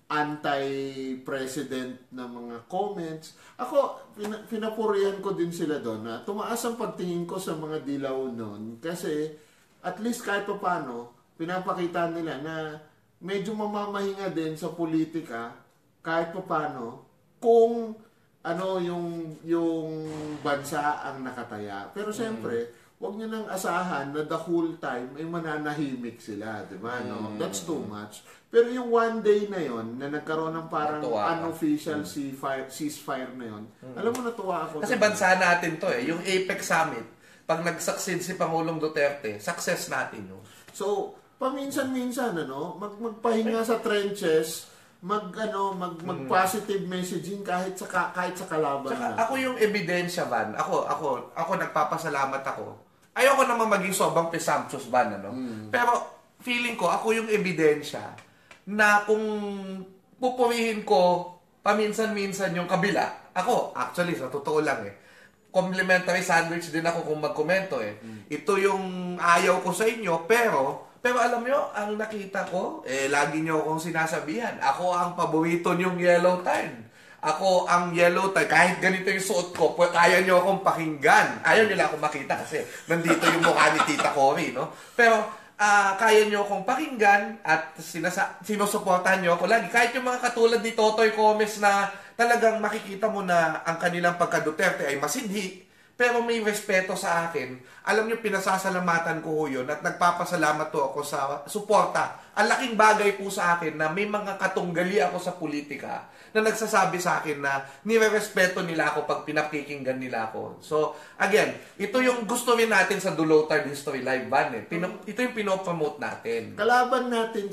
anti-president na mga comments. Ako, pinapurihan ko din sila doon na tumaas ang pagtingin ko sa mga dilaw noon kasi at least kahit pa paano, pinapakita nila na medyo mamamahinga din sa politika kahit pa paano kung ano yung bansa ang nakataya. Pero siyempre, wag niyo nang asahan na the whole time ay mananahimik sila, di ba? No? That's too much. Pero yung one day na yon na nagkaroon ng parang unofficial ceasefire na yon, alam mo, natuwa ako. Kasi bansa natin to eh. Yung APEC Summit, pag nag-succeed si Pangulong Duterte, success natin yun. So, paminsan-minsan, magpahinga sa trenches, mag-positive messaging kahit sa kalaban. Saka, ako yung ebidensya, Van. Ako nagpapasalamat ako. Ayoko naman maging sobrang presumptuous, Van, Pero feeling ko, ako yung ebidensya na kung pupurihin ko paminsan-minsan yung kabila, ako, actually, sa totoo lang complimentary sandwich din ako kung magkomento Ito yung ayaw ko sa inyo, pero alam nyo, ang nakita ko, lagi nyo akong sinasabihan, ako ang paborito nyong yellow tide. Ako ang yellow tide. Kahit ganito yung suot ko, kaya nyo akong pakinggan. Ayaw nila akong makita kasi nandito yung mukha ni Tita Cory, no? Pero, kaya nyo akong pakinggan at sinusuportahan nyo ako lagi. Kahit yung mga katulad ni Totoy Gomez na talagang makikita mo na ang kanilang pagka-Duterte ay masidhi, pero may respeto sa akin. Alam niyo, pinasasalamatan ko yun at nagpapasalamat to ako sa suporta. Ang laking bagay po sa akin na may mga katunggali ako sa politika na nagsasabi sa akin na nire-respeto nila ako pag pinakikinggan nila ako. So, again, ito yung gusto rin natin sa Dulotard History Live Van. Ito yung pinopromote natin. Kalaban natin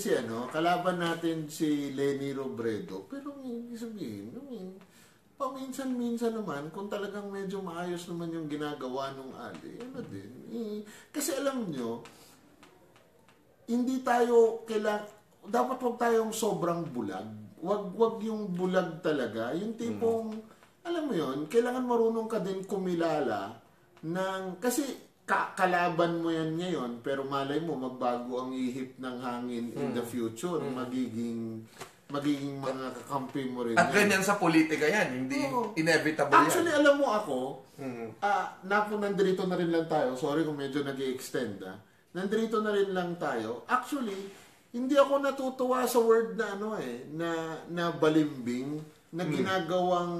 si Leni Robredo. Pero hindi sabihin, paminsan-minsan naman, kung talagang medyo maayos naman yung ginagawa nung Ali, kasi alam nyo, hindi tayo dapat wag tayong sobrang bulag. Wag yung bulag talaga. Yung tipong, alam mo yun, kailangan marunong ka din kumilala kasi kalaban mo yan ngayon, pero malay mo, magbago ang ihip ng hangin in the future. Magiging mga kakampi mo rin. At ganyan sa politika yan, hindi inevitable yan. Actually, alam mo ako, nandito na rin lang tayo. Sorry kung medyo nag-i-extend. Nandito na rin lang tayo. Actually, hindi ako natutuwa sa word na balimbing, na ginagawang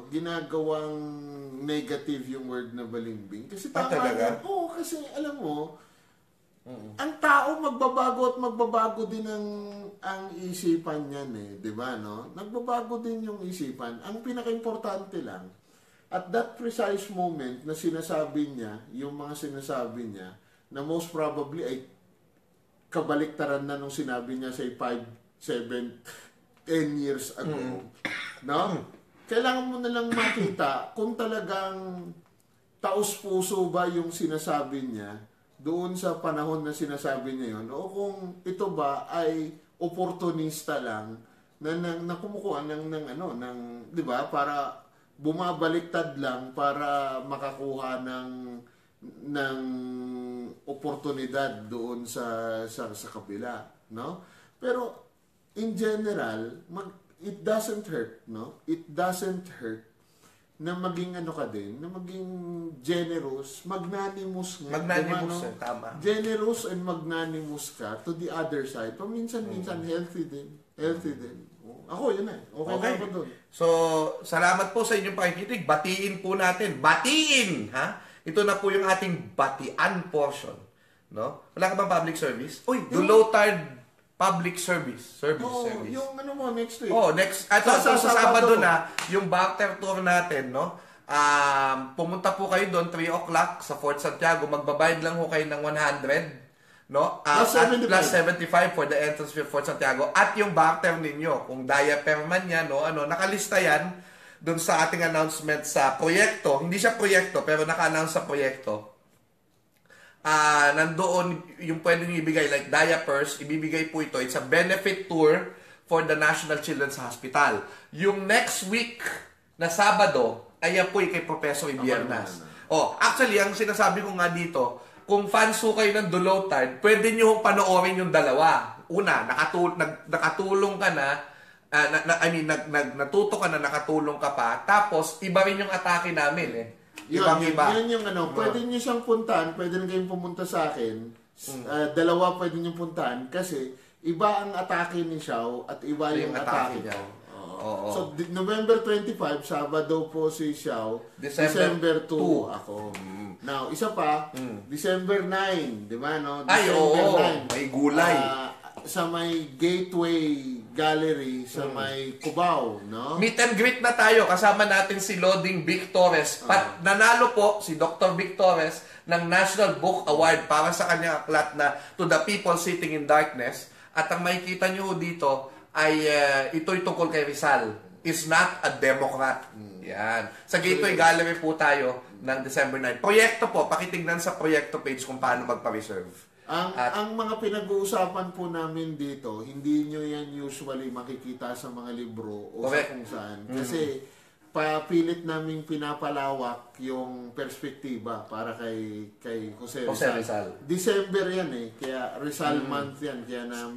negative yung word na balimbing. Kasi talaga? Oo, kasi alam mo, ang tao magbabago din ang isipan niyan 'di ba, no? Nagbabago din yung isipan. Ang pinakaimportante lang at that precise moment na sinasabi niya, yung mga sinasabi niya na most probably ay kabaliktaran na nung sinabi niya say 5, 7, 10 years ago. No? Kailangan mo na lang makita kung talagang taos-puso ba yung sinasabi niya doon sa panahon na sinasabi niya yun, o kung ito ba ay oportunista lang na kumukuha ng 'di ba, para bumabaliktad lang para makakuha ng oportunidad doon sa kabila, no? Pero in general, it doesn't hurt, no? It doesn't hurt na maging na maging generous, magnanimous nga. Magnanimous, tama. Generous and magnanimous ka to the other side. Paminsan-minsan, healthy din. Ako, yun Okay. Ako doon. So, salamat po sa inyong pakikinig. Batiin po natin. Batiin! Ha? Ito na po yung ating batian portion. No? Wala ka bang public service? Uy, Dulotard public service. Yung next week. Next. Sa Sabado na, yung Barter Tour natin, no? Pumunta po kayo doon, 3 o'clock sa Fort Santiago. Magbabayad lang ho kayo ng 100, no? Plus 75 for the entrance fee Fort Santiago. At yung barter ninyo, kung diaper man yan, no? Nakalista yan doon sa ating announcement sa proyekto. Hindi siya proyekto, pero naka-announce sa proyekto. Nandoon yung pwede nyo ibigay like diapers, ibibigay po ito. It's a benefit tour for the National Children's Hospital. Yung next week na Sabado ay po kay Professor Ibiernas. Actually, ang sinasabi ko nga dito, kung fans ho kayo ng Dulotard, pwede nyo panoorin yung dalawa. Una, nakatulong ka na natuto ka na, nakatulong ka pa, tapos iba rin yung atake namin eh. Ibang-iba. Yun yung pwede nyo siyang puntahan, pwede na kayong pumunta sa akin. Dalawa pwede nyo puntahan kasi iba ang atake ni Xiao at iba yung atake niya. So, November 25, Sabado po si Xiao. December 2 ako. Now, isa pa, December 9, di ba, no? December 9. May gulay. Sa may Gateway Gallery, sa may Cubao, no? Meet and greet na tayo. Kasama natin si Loding Vic Torres. Nanalo po si Dr. Vic Torres ng National Book Award para sa kanyang aklat na To the People Sitting in Darkness. At ang makikita nyo dito ay ito'y tungkol kay Rizal. Is not a Democrat. Yan. Sa Gateway Gallery po tayo ng December 9. Proyekto po. Pakitignan sa proyekto page kung paano magpa-reserve. Ang mga pinag-uusapan po namin dito, hindi nyo yan usually makikita sa mga libro o sa kung saan. Kasi papilit naming pinapalawak yung perspektiba para kay Jose Rizal. December yan eh. Kaya Rizal month yan.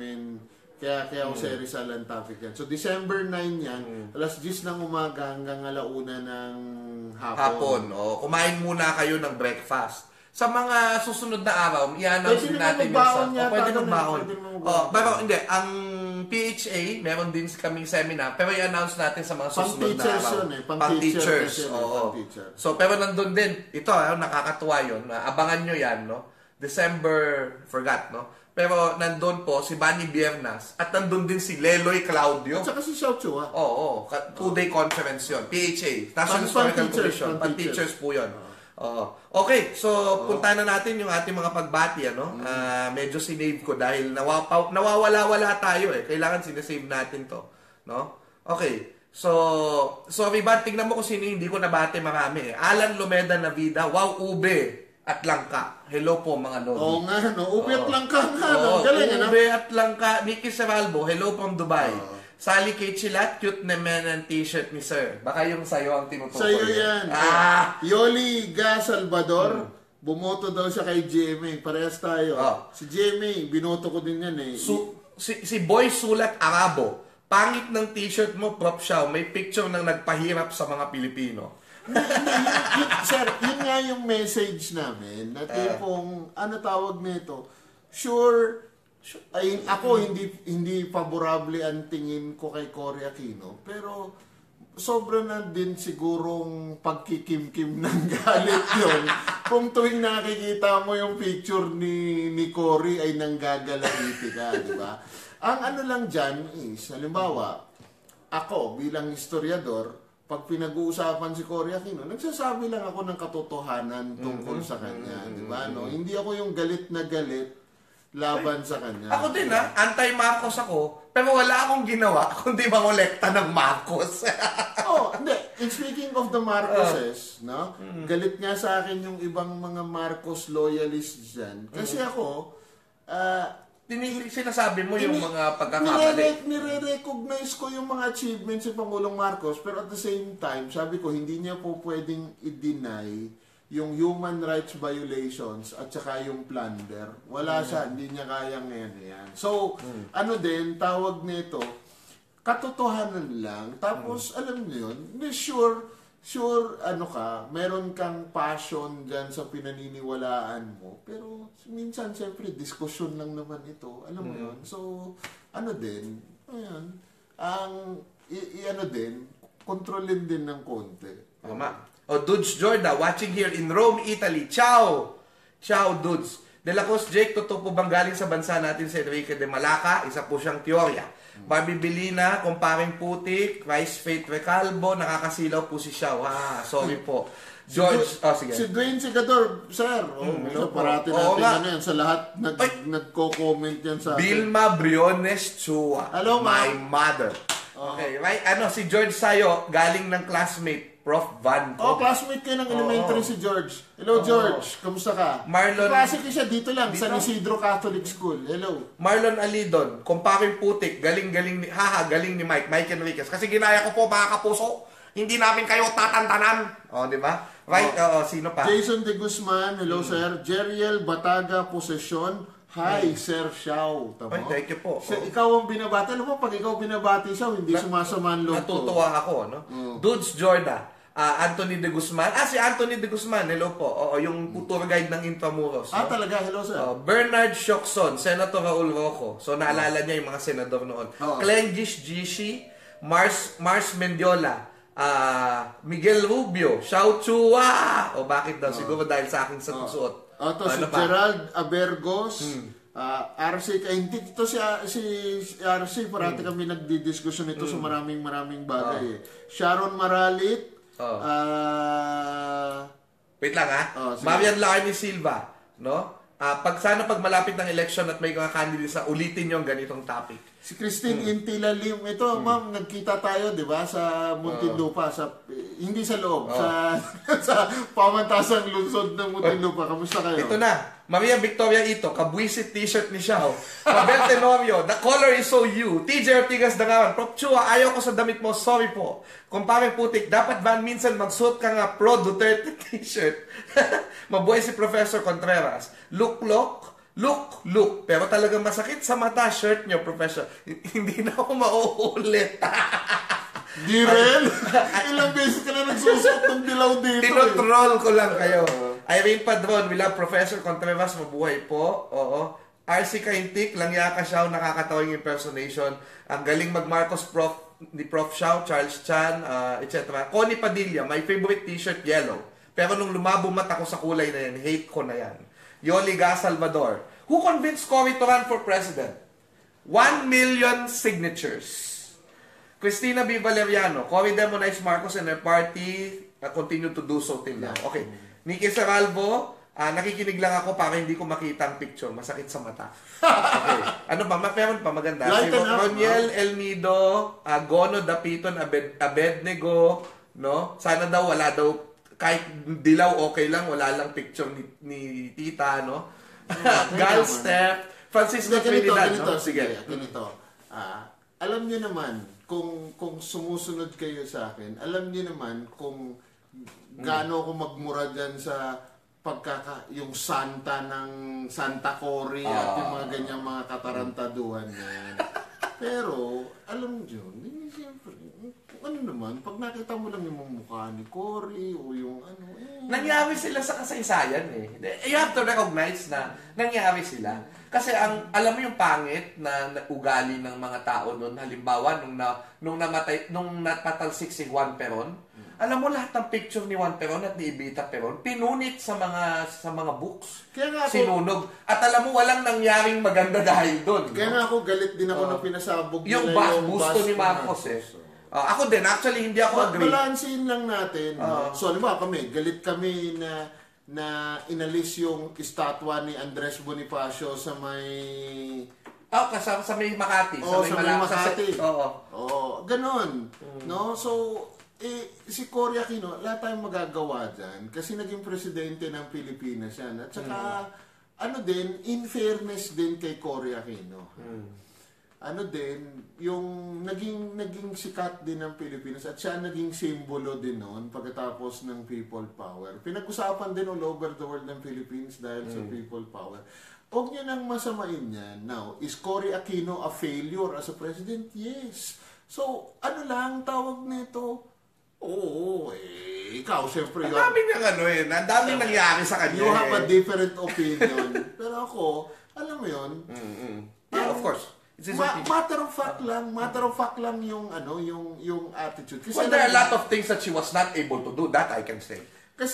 Kaya Jose Rizal ang topic yan. So December 9 yan, alas 10 ng umaga hanggang alauna ng hapon. Kumain muna kayo ng breakfast. Sa mga susunod na araw, i-announce natin yung sa... Pwede magbaon. Pero hindi, ang PHA, meron din kaming seminar, pero i-announce natin sa mga susunod na araw. Pang-teachers yun So, pero nandun din, ito, nakakatuwa yun. Abangan nyo yan, no? December, forgot, no? Pero nandun po si Bunny Biernas at nandun din si Leloy Claudio. At saka si Xiao Chua. Oo, 2-day conference yun. PHA, National Historical Commission. Pan-teachers po yun. Okay, so punta na natin yung ating mga pagbati, ano? Medyo sinave ko dahil nawawala-wala tayo eh. Kailangan sinesave natin to, no? Okay. So, sorry ba, tingnan mo kung sino hindi ko nabati marami eh. Alan Lumeda Navida, wow, Ube at Langka. Hello po mga lodi. Oo nga, no? Ube at Langka nga, no? Galing, ano? Ube at Langka. Nicky Seralbo, hello from Dubai. Sally K. Chilat, cute na men ang t-shirt ni Sir. Baka yung sayo ang tinutukoy. Sayo yan. Yoli Ga Salvador, bumoto daw siya kay GMA. Parehas tayo. Si GMA, binoto ko din yan eh. Si Boy Sulat Arabo, pangit ng t-shirt mo, Prof. Xiao, may picture ng nagpahirap sa mga Pilipino. Sir, yun nga yung message namin. Na tipong, ano tawag nito? Sure, ako hindi favorable ang tingin ko kay Cory Aquino, pero sobra na din sigurong pagkikimkim ng galit yun kung tuwing nakikita mo yung picture ni Cory ay nanggagalangiti ka, di ba? Ang ano lang dyan is, halimbawa, ako bilang historiador, pag pinag-uusapan si Cory Aquino, nagsasabi lang ako ng katotohanan tungkol sa kanya, di ba? No? Hindi ako yung galit na galit laban sa kanya. Ako din anti-Marcos ako, pero wala akong ginawa kundi mangolekta ng Marcos. Hindi. And speaking of the Marcoses, no? Galit nga sa akin yung ibang mga Marcos loyalists dyan. Kasi ako, sinasabi mo yung mga pagkakamali. Nire-recognize ko yung mga achievements ni Pangulong Marcos, pero at the same time, sabi ko, hindi niya po pwedeng i-deny yung human rights violations at saka yung plunder. Wala siya, hindi niya kayang yan. So, ano din, tawag nito, katotohanan lang. Tapos, alam niyo yun, sure, ano ka, meron kang passion dyan sa pinaniniwalaan mo. Pero, minsan, siyempre, diskusyon lang naman ito. Alam mo yun? So, ano din, ayan, ano din, kontrolin din ng konti. Tama. Dudes Jorda, watching here in Rome, Italy. Ciao! Ciao, Dudes. De La Cruz Jake, totoo po bang galing sa bansa natin si Enrique de Malaca? Isa po siyang teorya. Mabibilina, kumparing putik, Rice Faith Recalvo, nakakasilaw po si Xiao. Sorry po. George, sige. Si Dwayne Segador, sir. Parati natin yan sa lahat. Nagko-comment yan sa Vilma Briones Chua. Hello, my mother. Okay, right? Si George Sayo, galing ng classmate. Prof. Van. Classmate kayo ng elementary si George. Hello, George. Kamusta ka? Marlon. Klase ko siya dito lang, San Isidro Catholic School. Hello. Marlon Alidon, kumparing putik, galing ni Mike Enriquez. Kasi ginaya ko po mga kapuso, hindi namin kayo tatantanan. Di ba? Right? Sino pa? Jason De Guzman, hello sir. Jeriel Bataga Possession, Hi, Sir Xiao. Tama? Ay, thank you po. Ikaw ang binabati. Alam mo, pag ikaw binabati siya, hindi sumasama ang loob ko. Natutuwa ako, no? Dudes Jordan. Anthony De Guzman. Si Anthony De Guzman. Hello po. Yung tour guide ng Intramuros. No? Talaga? Hello, sir. Bernard Shockson. Senator Raul Roco. So, naalala niya yung mga senador noon. Clengish Gishi. Mars Mendiola. Miguel Rubio. Xiao Chua. Bakit daw? Siguro dahil sa aking suot. Si Gerald Abergos, RC, hindi ito si RC, parati kami nagdidiskusyon ito sa maraming bagay. Sharon Maralit, wait lang Marian Larny Silva, no? Pag malapit ng election at may mga candidates na ulitin yung ganitong topic. Si Christine Intila Lim, ito ma'am, nagkita tayo, di ba, sa Muntinlupa, hindi sa loob, sa pamantasang lungsod ng Muntinlupa. Kamusta kayo? Ito na, Maria Victoria Ito, kabwisit t-shirt ni Xiao. Mabel Tenorio, the color is so you. TJ Ortigas Dangawan, Prof. Chua, ayaw ko sa damit mo, sorry po. Kumpare putik, dapat ba minsan magsuot ka nga pro Duterte t-shirt? Mabuhay si Professor Contreras. Look. Pero talagang masakit sa mata, shirt nyo, Professor. Hindi na ako mauulit. Di rin? Ilang beses ka na nagsusot ng dilaw dito. Tinotroll ko lang kayo. Irene Padron, we love Professor Contreras, mabuhay po. Oo. RC Kaintik, langya ka Xiao, nakakatawang impersonation. Ang galing mag-Marcos ni Prof. Xiao, Charles Chan, etc. Connie Padilla, my favorite t-shirt, yellow. Pero nung lumabo mata ko sa kulay na yan, hate ko na yan. Yoli Ga Salvador, who convinced Cory to run for president? 1 million signatures. Christina B. Valeriano, Cory demonized Marcos and her party continue to do so till now. Okay. Nikki Seralvo, nakikinig lang ako para hindi ko makita ang picture. Masakit sa mata. Okay. Ano pa? Meron pa maganda. Si Roniel El Nido, Gono Dapiton Abednego, no? Sana daw wala daw kahit dilaw okay lang, wala lang picture ni tita, no? Gal Steph, Francisco Trinidad, no? Sige. Ganito. Alam niyo naman, kung sumusunod kayo sa akin, alam niyo naman kung gaano ako magmura dyan sa yung santa ng Santa Cory at yung mga ganyang mga katarantaduhan na yan. Pero, alam niyo, siyempre, ano naman, pag nakita mo lang yung mukha ni Cory o yung nangyari sila sa kasaysayan You have to recognize na nangyari sila. Kasi alam mo yung pangit na ugali ng mga tao noon, halimbawa nung napatalsik si Juan Peron, alam mo lahat ng picture ni Juan Peron at ni Evita Peron pinunit sa mga books. Sinunog. At alam mo walang nangyaring maganda dahil doon. Kaya nga ako galit din ako na pinasabog yung busto ni Marcos ako din, actually, hindi ako agree. Balansin lang natin. So, alam kami, galit kami na inalis yung estatwa ni Andres Bonifacio sa may... sa may Makati. Sa may Makati. Oo. Ganon. No? So, si Cory Aquino, lahat tayong magagawa dyan kasi naging presidente ng Pilipinas yan. At saka, in fairness din kay Cory Aquino. Yung naging sikat din ng Pilipinas at siya naging simbolo din noon pagkatapos ng people power. Pinag-usapan din all over the world ng Philippines dahil sa people power. Huwag niyo nang masamain yan. Now, is Cory Aquino a failure as a president? Yes. So, lang tawag nito? Ikaw, siyempre. Ang daming ang daming nangyari sa kanya. You have a different opinion. Pero ako, alam mo yun? Yeah, of course. Matter of fact lang yung attitude. Kasi there are a lot of things that she was not able to do. That I can say. Kasi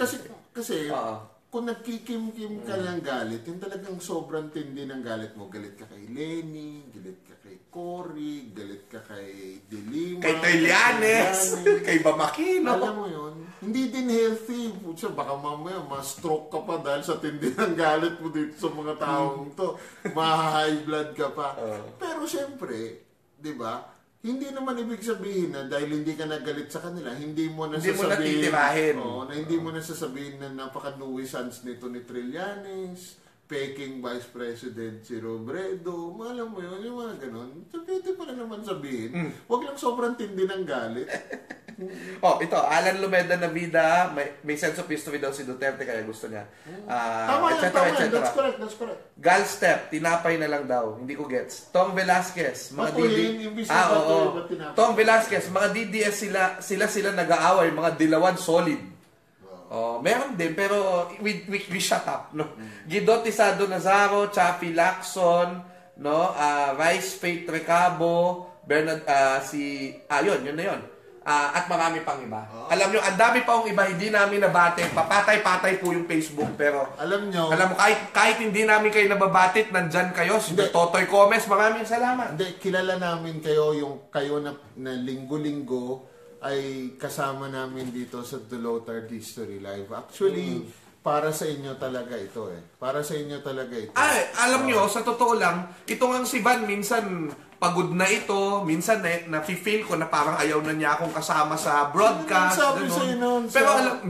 kung nagkikim-kim ka ng galit, yung talagang sobrang tindi ng galit mo. Galit ka kay Lenny, galit ka kay Cory, galit ka kay Dilima, kay Trillanes, kay Bamakino. Alam mo yun, hindi din healthy. Putsa, baka mamaya ma-stroke ka pa dahil sa tindi ng galit mo dito sa mga taong to. Ma-high blood ka pa. Pero syempre, di ba, hindi naman ibig sabihin na dahil hindi ka nagalit sa kanila, hindi mo na natitirahin. Hindi mo na sasabihin na napaka-nuisance nito ni Trillanes, peking Vice President si Robredo, alam mo yun, yung mga ganun. So, pwede pa na naman sabihin. Huwag lang sobrang tindi ng galit. Ito, Alan Lumeda Navida, may sense of history daw si Duterte kaya gusto niya. Tama yan, tama yan. That's correct. Galstep, tinapay na lang daw. Hindi ko gets. Tom Velasquez, mga Tom Velasquez, mga DDS sila nag-aaway, mga dilawan solid. Meron din, pero we shut up. No? Guido Tisado Nazaro, Chappie Lacson, no? Rice Faith Recabo, Bernard, yun na yun. At marami pang iba. Alam nyo, ang dami pa iba, hindi namin nabate. Papatay-patay po yung Facebook, pero alam mo, kahit hindi namin kayo nababatit, nandyan kayo, si Totoy Gomez, maraming salamat. Hindi, kilala namin kayo, kayo na linggo-linggo ay kasama namin dito sa Dulotard History Live. Actually, para sa inyo talaga ito Para sa inyo talaga ito. Alam nyo, sa totoo lang, ito nga si Van, minsan pagod na ito, minsan na-feel ko na parang ayaw na niya akong kasama sa broadcast. Sabi sa'yo nun. Pero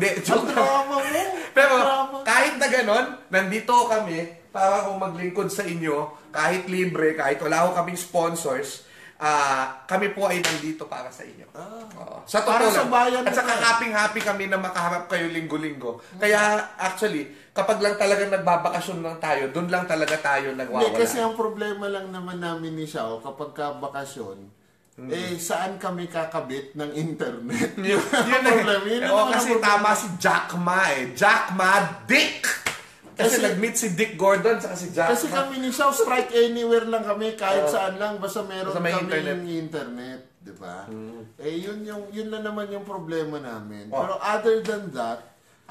pero kahit na ganon, nandito kami para kung maglingkod sa inyo, kahit libre, kahit wala ko kaming sponsors, kami po ay nandito para sa inyo. Sa totoo lang. Bayan at saka happy kami na makaharap kayo linggo-linggo. Kaya actually, kapag lang talagang nagbabakasyon lang tayo, doon lang talaga tayo nagwawala. Hindi, kasi ang problema lang naman namin ni Xiao, kapag bakasyon, saan kami kakabit ng internet? Yun ang problema. Kasi tama si Jack Ma Jack Ma Dick! Kasi nag-meet si Dick Gordon saka si Jack. Kasi kami ni Xiao, strike anywhere lang kami, kahit saan lang, basta meron kami internet. Diba? Yun na naman yung problema namin. Pero other than that,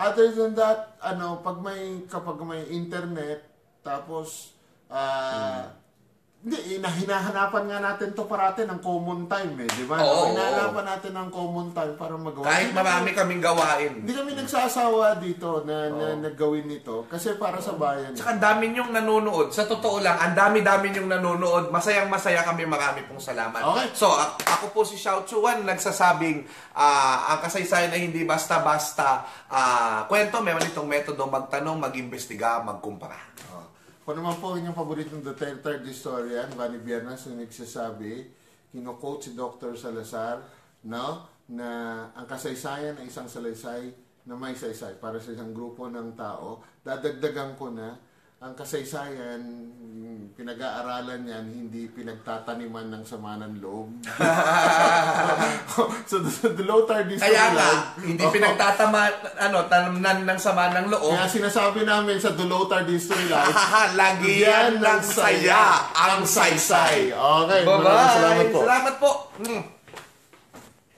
kapag may internet, tapos, hinahanapan nga natin to parati ng common time di ba? Hinahanapan natin ng common time para magawa. Kahit marami kaming gawain. Hindi kami nagsasawa dito na naggawin nito kasi para sa bayan. Tsaka ang dami niyong nanonood. Sa totoo lang, ang dami-dami niyong nanonood. Masayang-masaya kami. Marami pong salamat. Okay. So, ako po si Xiao Chuan, nagsasabing ang kasaysayan ay hindi basta-basta kwento. Meron itong metodo magtanong, mag-imbestiga, magkumpara. Kung naman po inyong paboritong Duterte historian, Vanny Biernas, na nagsasabi, kino-quote si Dr. Salazar, no? Na ang kasaysayan ay isang salaysay na may saysay para sa isang grupo ng tao. Dadagdagan ko na, ang kasaysayan, pinag-aaralan yan, hindi pinagtataniman ng sama ng loob. So, the Dulotard History Kaya nga, hindi pinagtamnan ng sama ng loob. Kaya sinasabi namin sa Dulotard History Live, lagi yan ng saya ang saysay. Okay, bye-bye. Salamat po. Salamat po.